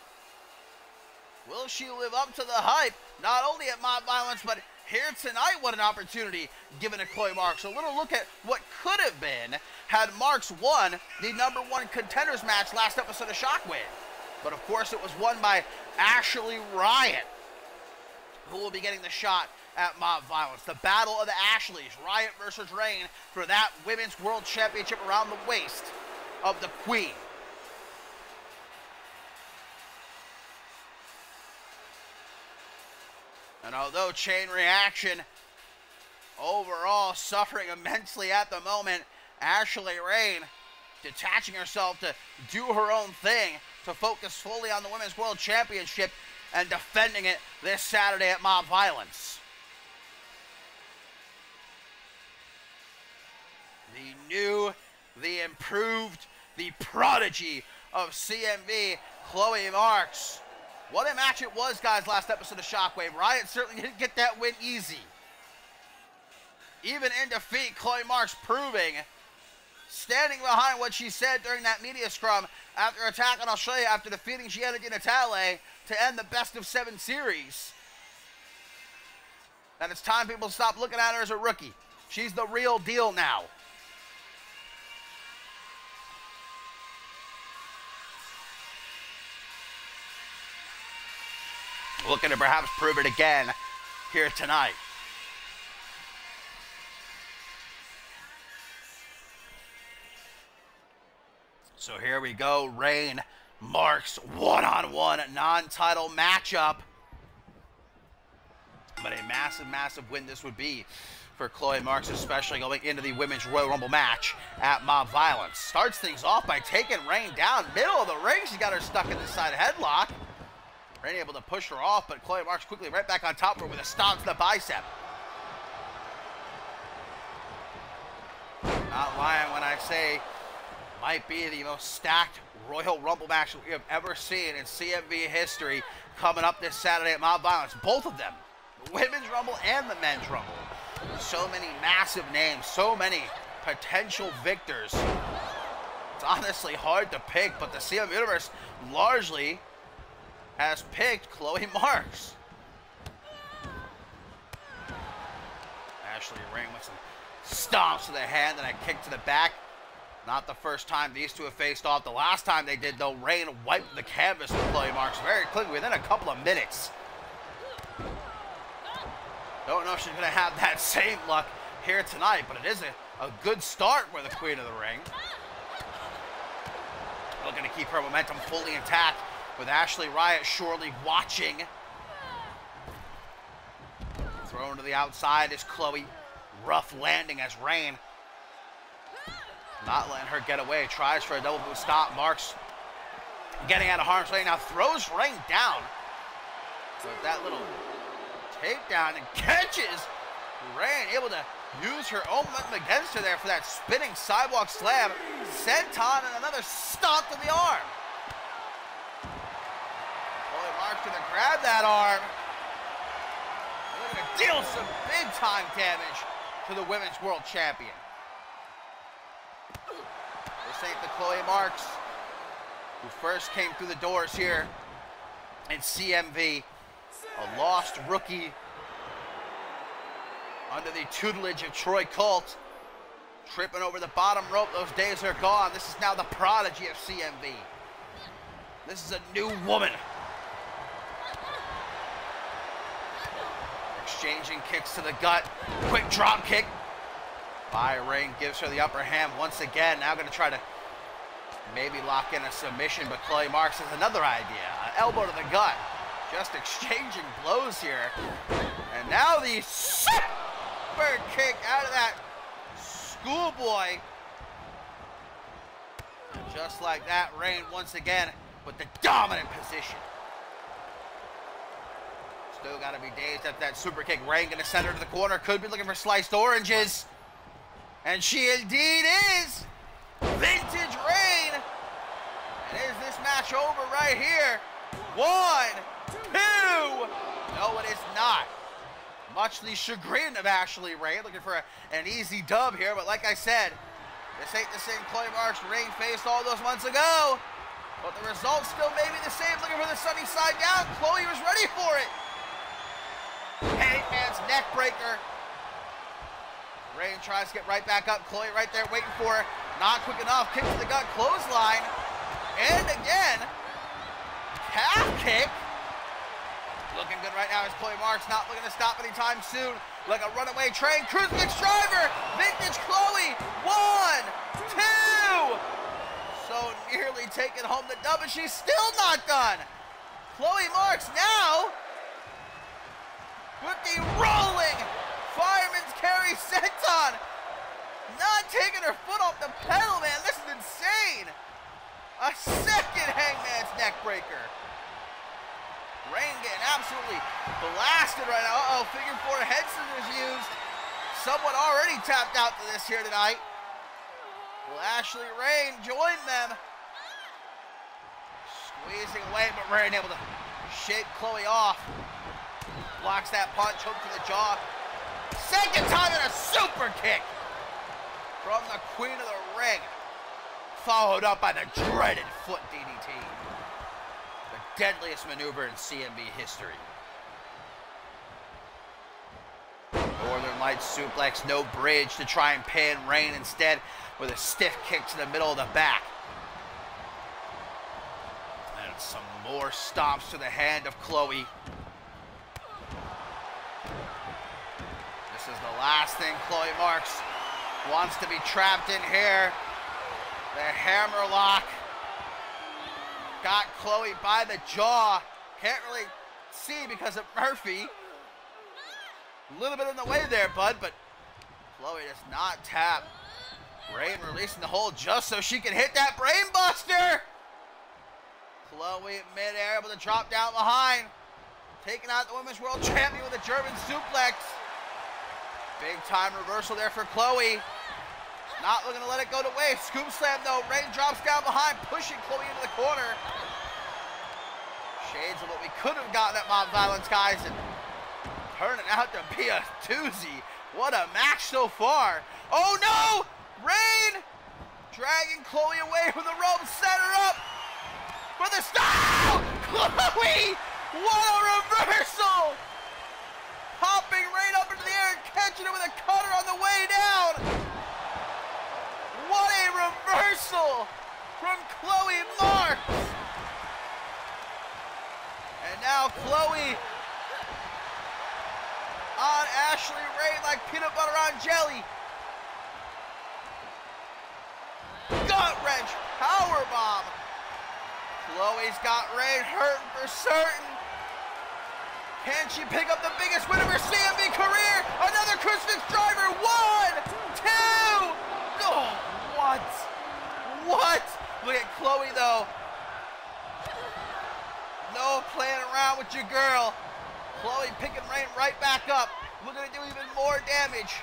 Will she live up to the hype, not only at Mob Violence, but here tonight? What an opportunity given to Chloe Marks. A little look at what could have been had Marks won the number one contenders match last episode of Shockwave. But of course it was won by Ashley Riot, who will be getting the shot at Mob Violence. The battle of the Ashleys, Riot versus Reign, for that Women's World Championship around the waist of the Queen. And although Chain Reaction overall suffering immensely at the moment, Ashley Reign detaching herself to do her own thing, to focus fully on the Women's World Championship and defending it this Saturday at Mob Violence. The new, the improved, the prodigy of C M V, Chloe Marks. What a match it was, guys, last episode of Shockwave. Riot certainly didn't get that win easy. Even in defeat, Chloe Marks proving, standing behind what she said during that media scrum after Attack on Australia, after defeating Gianna Di Natale to end the best of seven series, that it's time people stop looking at her as a rookie. She's the real deal now. Looking to perhaps prove it again here tonight. So here we go, Reign Marks one-on-one non-title matchup. But a massive, massive win this would be for Chloe Marks, especially going into the Women's Royal Rumble match at Mob Violence. Starts things off by taking Reign down, middle of the ring. She got her stuck in the side headlock. Reign able to push her off, but Chloe Marks quickly right back on top of her with a stomp to the bicep. Not lying when I say might be the most stacked Royal Rumble match that we have ever seen in C M V history coming up this Saturday at Mob Violence. Both of them, the Women's Rumble and the Men's Rumble. So many massive names, so many potential victors. It's honestly hard to pick, but the C M V Universe largely has picked Chloe Marks. Ashley Reign with some stomps to the hand and a kick to the back. Not the first time these two have faced off. The last time they did, though, Reign wiped the canvas with Chloe Marks very quickly within a couple of minutes. Don't know if she's going to have that same luck here tonight, but it is a, a good start for the Queen of the Ring. Looking to keep her momentum fully intact, with Ashley Riot surely watching. Thrown to the outside is Chloe. Rough landing as Reign, not letting her get away. Tries for a double boot stop. Marks getting out of harm's way. Now throws Reign down. So that little takedown and catches Reign, able to use her own momentum against her there for that spinning sidewalk slam. Senton and another stomp to the arm. Marks gonna grab that arm. They're gonna deal some big time damage to the Women's World Champion. This ain't the Chloe Marks who first came through the doors here in C M V. A lost rookie under the tutelage of Troy Colt. Tripping over the bottom rope, those days are gone. This is now the prodigy of C M V. This is a new woman. Exchanging kicks to the gut. Quick drop kick by Reign, gives her the upper hand once again. Now going to try to maybe lock in a submission, but Chloe Marks has another idea. An elbow to the gut. Just exchanging blows here. And now the super kick out of that schoolboy. Just like that, Reign once again with the dominant position. Still got to be dazed at that super kick. Reign going to send her to the corner. Could be looking for sliced oranges. And she indeed is. Vintage Reign match over right here. One, two. No, it is not. Much to the chagrin of Ashley Rain, looking for a, an easy dub here, but like I said, this ain't the same Chloe Marks Rain faced all those months ago. But the results still may be the same. Looking for the sunny side down. Chloe was ready for it. Hangman's neck breaker. Rain tries to get right back up. Chloe right there waiting for her. Not quick enough. Kick to the gut. Clothesline. And again, calf kick. Looking good right now as Chloe Marks not looking to stop anytime soon. Like a runaway train. Crucifix driver. Vintage Chloe. One, two. So nearly taking home the dub, but she's still not done. Chloe Marks now with the rolling fireman's carry senton. Not taking her foot off the pedal, man. This is insane. A second Hangman's neck breaker. Rain getting absolutely blasted right now. Uh-oh, figure four head scissors used. Someone already tapped out to this here tonight. Will Ashley Rain join them? Squeezing away, but Rain able to shake Chloe off. Blocks that punch, hook to the jaw. Second time in a super kick from the queen of the ring. Followed up by the dreaded foot D D T. Deadliest maneuver in C M B history. Northern Lights suplex, no bridge to try and pin Rain instead with a stiff kick to the middle of the back. And some more stomps to the hand of Chloe. This is the last thing Chloe Marks wants to be trapped in here. The hammerlock. Got Chloe by the jaw. Can't really see because of Murphy. A little bit in the way there, bud, but Chloe does not tap. Rain releasing the hold just so she can hit that brain buster. Chloe mid-air able to drop down behind. Taking out the Women's World Champion with a German suplex. Big time reversal there for Chloe. Not looking to let it go to waste. Scoop slam though. Rain drops down behind, pushing Chloe into the corner. Shades of what we could have gotten at Mount Violence, guys, and turning out to be a doozy. What a match so far. Oh no! Rain dragging Chloe away from the rope. Set her up for the style. Chloe! What a reversal! Popping Rain up into the air and catching it with a cutter on the way down. What a reversal from Chloe Marks. And now Chloe on Ashley Rain like peanut butter on jelly. Gut wrench, powerbomb. Chloe's got Rain hurting for certain. Can she pick up the biggest win of her C M B career? Another crucifix driver. One, two. Oh. What? What? Look at Chloe though. No playing around with your girl. Chloe picking Rain right back up. Looking to do even more damage.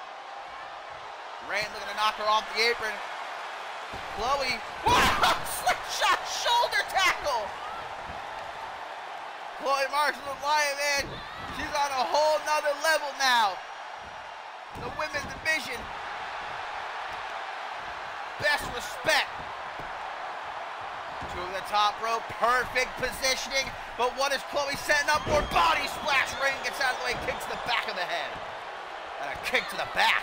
Rain looking to knock her off the apron. Chloe. Wow! Slingshot shoulder tackle. Chloe Marks is a lion, man. She's on a whole nother level now. The women's division. Best respect. To the top rope, perfect positioning. But what is Chloe setting up for? Body splash. Rain gets out of the way, kicks to the back of the head. And a kick to the back.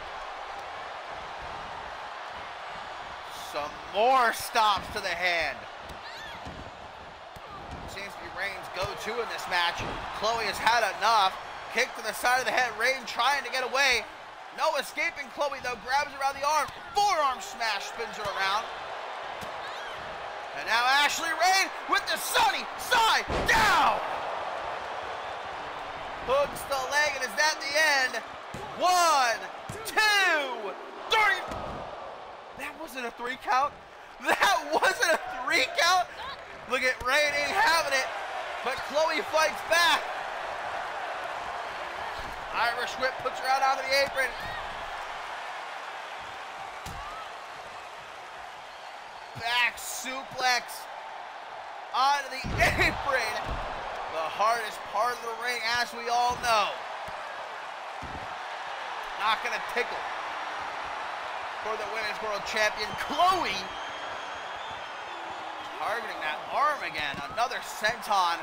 Some more stops to the hand. Seems to be Rain's go-to in this match. Chloe has had enough. Kick to the side of the head. Rain trying to get away. No escaping Chloe though, grabs around the arm, forearm smash, spins her around. And now Ashley Rain with the sunny side down. Hooks the leg, and is that the end? One, two, three. That wasn't a three count. That wasn't a three count. Look at Rain ain't having it, but Chloe fights back. Irish whip puts her out onto the apron. Back suplex. onto the apron. The hardest part of the ring, as we all know. Not gonna tickle for the Women's World Champion. Chloe targeting that arm again. Another senton.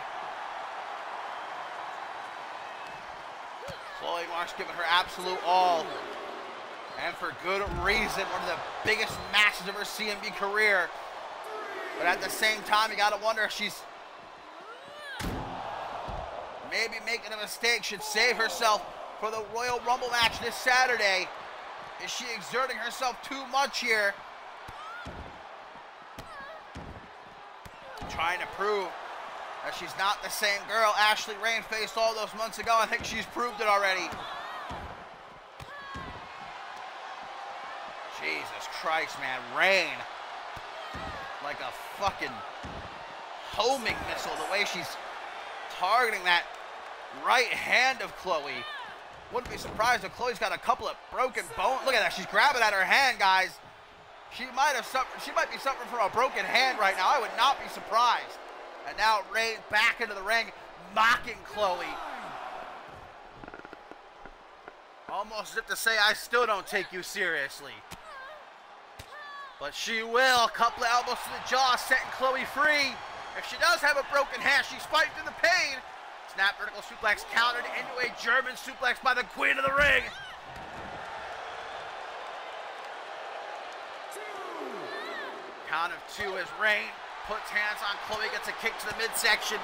Chloe Marks giving her absolute all. And for good reason. One of the biggest matches of her C M B career. But at the same time, you gotta wonder if she's maybe making a mistake. Should save herself for the Royal Rumble match this Saturday. Is she exerting herself too much here? Trying to prove that she's not the same girl Ashley Rain faced all those months ago. I think she's proved it already. Jesus Christ, man. Rain. Like a fucking homing missile, the way she's targeting that right hand of Chloe. Wouldn't be surprised if Chloe's got a couple of broken bones. Look at that, she's grabbing at her hand, guys. She might have suffered, she might be suffering from a broken hand right now. I would not be surprised. And now Rain back into the ring, mocking Chloe. Almost as if to say, I still don't take you seriously. But she will. A couple of elbows to the jaw, setting Chloe free. If she does have a broken hand, she's fighting through the pain. Snap vertical suplex countered into a German suplex by the queen of the ring. Count of two as Rain puts hands on Chloe, gets a kick to the midsection.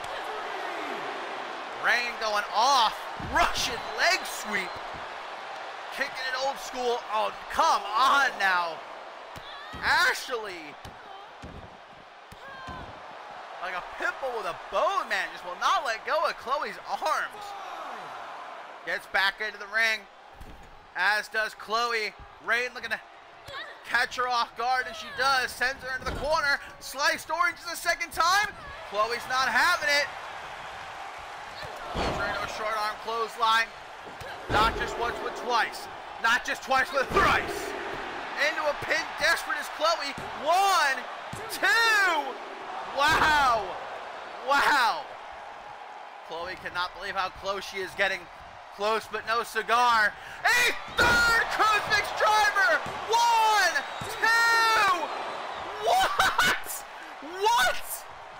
Rain going off. Russian leg sweep. Kicking it old school. Oh, come on now. Ashley, like a pit bull with a bone, man, just will not let go of Chloe's arms. Gets back into the ring, as does Chloe. Rain looking to catch her off guard, and she does. Sends her into the corner. Sliced orange the second time. Chloe's not having it. Puts her into a short arm clothesline. Not just once, but twice. Not just twice, but thrice. Into a pin, desperate as Chloe. One, two. Wow. Wow. Chloe cannot believe how close she is getting. Close, but no cigar. A third crucifix driver. One, two. What? What?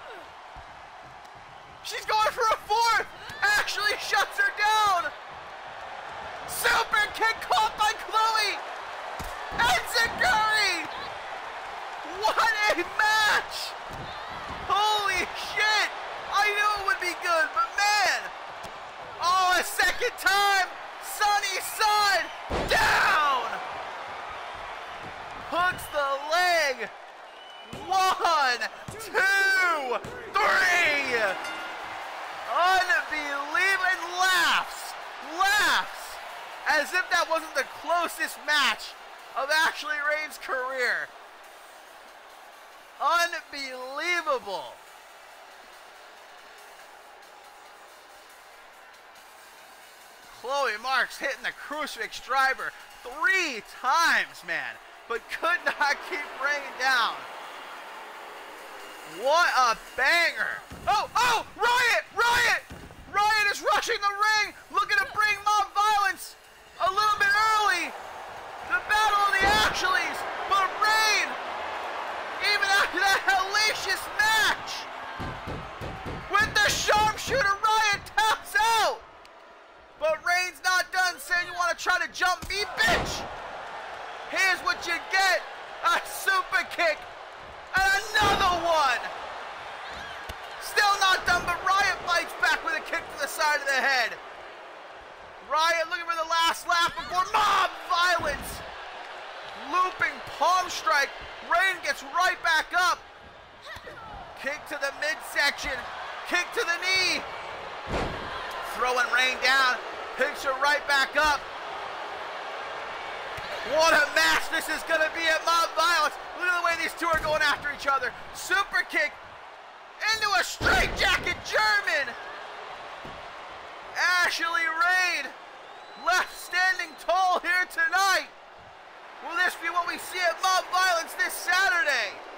She's going for a fourth. Ashley shuts her down. Super kick caught by Chloe. Enziguri! What a match! Holy shit! I knew it would be good, but man! Oh, a second time! Sunny side! Down! Hooks the leg! One, two, three! Unbelievable! And laughs! Laughs! As if that wasn't the closest match of Ashley Rain's career. Unbelievable. Chloe Marks hitting the crucifix driver three times, man, but could not keep bringing down. What a banger. Oh, oh, Riot, Riot. Riot is rushing the ring, looking to bring mob violence a little bit early. The battle of the Ashleys, but Rain, even after that hellacious match, with the sharpshooter, Riot taps out. But Rain's not done saying, you want to try to jump me, bitch? Here's what you get, a super kick, and another one. Still not done, but Riot fights back with a kick to the side of the head. Riot looking for the last laugh before mob violence. Looping palm strike. Rain gets right back up. Kick to the midsection. Kick to the knee. Throwing Rain down. Picks her right back up. What a match this is going to be at Mob Violence. Look at the way these two are going after each other. Super kick into a straightjacket German. Ashley Rain left standing tall here tonight. Will this be what we see at Mob Violence this Saturday?